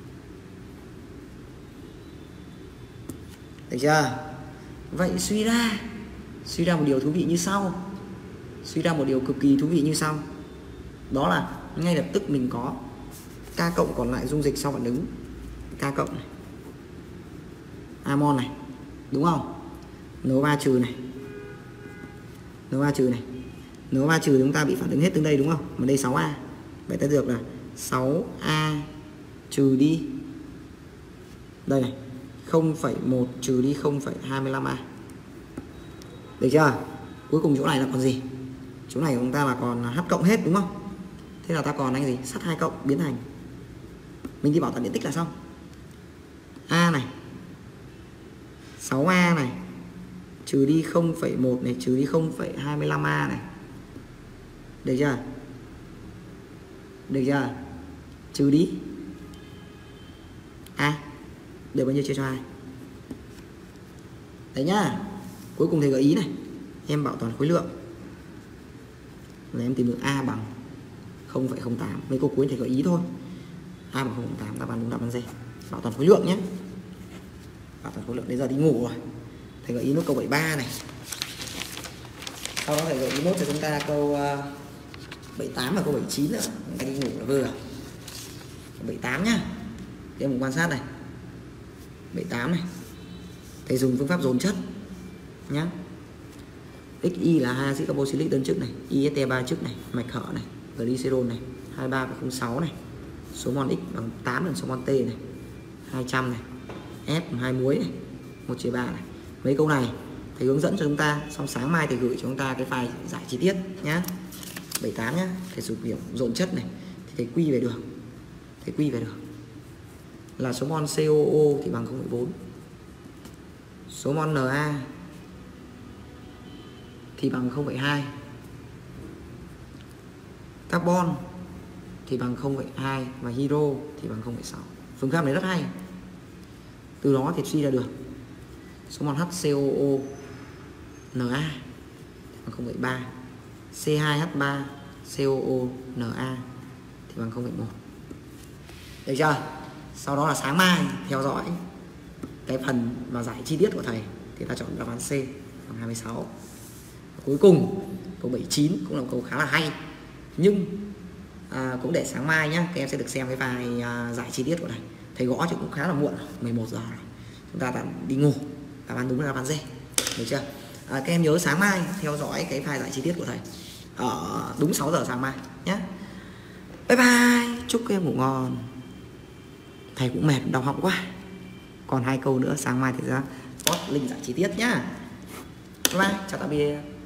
Được chưa? Vậy suy ra suy ra một điều thú vị như sau. Suy ra một điều cực kỳ thú vị như sau. Đó là ngay lập tức mình có K cộng còn lại dung dịch sau phản ứng K cộng này, amon này, đúng không? en o ba trừ này, en o ba trừ này, en o ba trừ chúng ta bị phản ứng hết tương đây đúng không? Mà đây sáu A. Vậy ta được là sáu A trừ đi đây này không phẩy một trừ đi không phẩy hai mươi lăm A. Được chưa? Cuối cùng chỗ này là còn gì? Chỗ này của chúng ta là còn H cộng hết đúng không? Thế là ta còn anh gì? Sắt hai cộng biến thành, mình đi bảo toàn điện tích là xong. A này sáu A này trừ đi không phẩy một này trừ đi không phẩy hai mươi lăm A này. Được chưa? Được chưa? Trừ đi A được bao nhiêu chia cho hai. Đấy nhá. Cuối cùng thầy gợi ý này, em bảo toàn khối lượng là em tìm được A bằng không phẩy không tám. Mấy câu cuối thầy gợi ý thôi. A bằng không phẩy không tám, đáp án đúng, đáp án D. Bảo toàn khối lượng nhé. Bảo toàn khối lượng. Đến giờ đi ngủ rồi. Thầy gợi ý nốt câu bảy mươi ba này. Sau đó thầy gợi ý nốt cho chúng ta câu uh, bảy mươi tám và câu bảy mươi chín nữa. Chúng ta đi ngủ là vừa. bảy mươi tám nhá. Em cùng quan sát này. bảy mươi tám này. thầy dùng phương pháp dồn chất nhá. ích i là hai axit carboxylic đơn chức này, i ét tê ba chức này, mạch hở này, glycerol này, hai mươi ba phẩy không sáu này, số mol x bằng tám lần số mol t này, hai trăm này, S bằng hai muối này, một chia ba này. Mấy câu này thầy hướng dẫn cho chúng ta, xong sáng mai thầy gửi cho chúng ta cái file giải chi tiết nhá. bảy mươi tám nhá, thầy sử dụng dồn chất này thì thầy quy về được. Thầy quy về được là số mol xê o o thì bằng không phẩy bốn. Số mol Na thì bằng không phẩy hai. Carbon thì bằng không phẩy hai và hydro thì bằng không phẩy sáu. Phương pháp này rất hay. Từ đó thì suy ra được số mol HCOO Na thì bằng không phẩy ba, xê hai hát ba xê o o Na thì bằng không phẩy một. Được chưa? Sau đó là sáng mai theo dõi cái phần và giải chi tiết của thầy thì ta chọn đáp án C bằng hai mươi sáu. Và cuối cùng câu bảy mươi chín cũng là một câu khá là hay, nhưng à, cũng để sáng mai nhá, các em sẽ được xem cái bài à, giải chi tiết của thầy. Thầy gõ chứ cũng khá là muộn, mười một giờ rồi. Chúng ta tạm đi ngủ. Đáp án đúng là đáp án D. Được chưa? À, các em nhớ sáng mai theo dõi cái file giải chi tiết của thầy ở đúng sáu giờ sáng mai nhé. Bye bye, chúc các em ngủ ngon. Thầy cũng mệt đau họng quá. Còn hai câu nữa sáng mai thì ra post link giải chi tiết nhá. Bye bye, chào tạm biệt.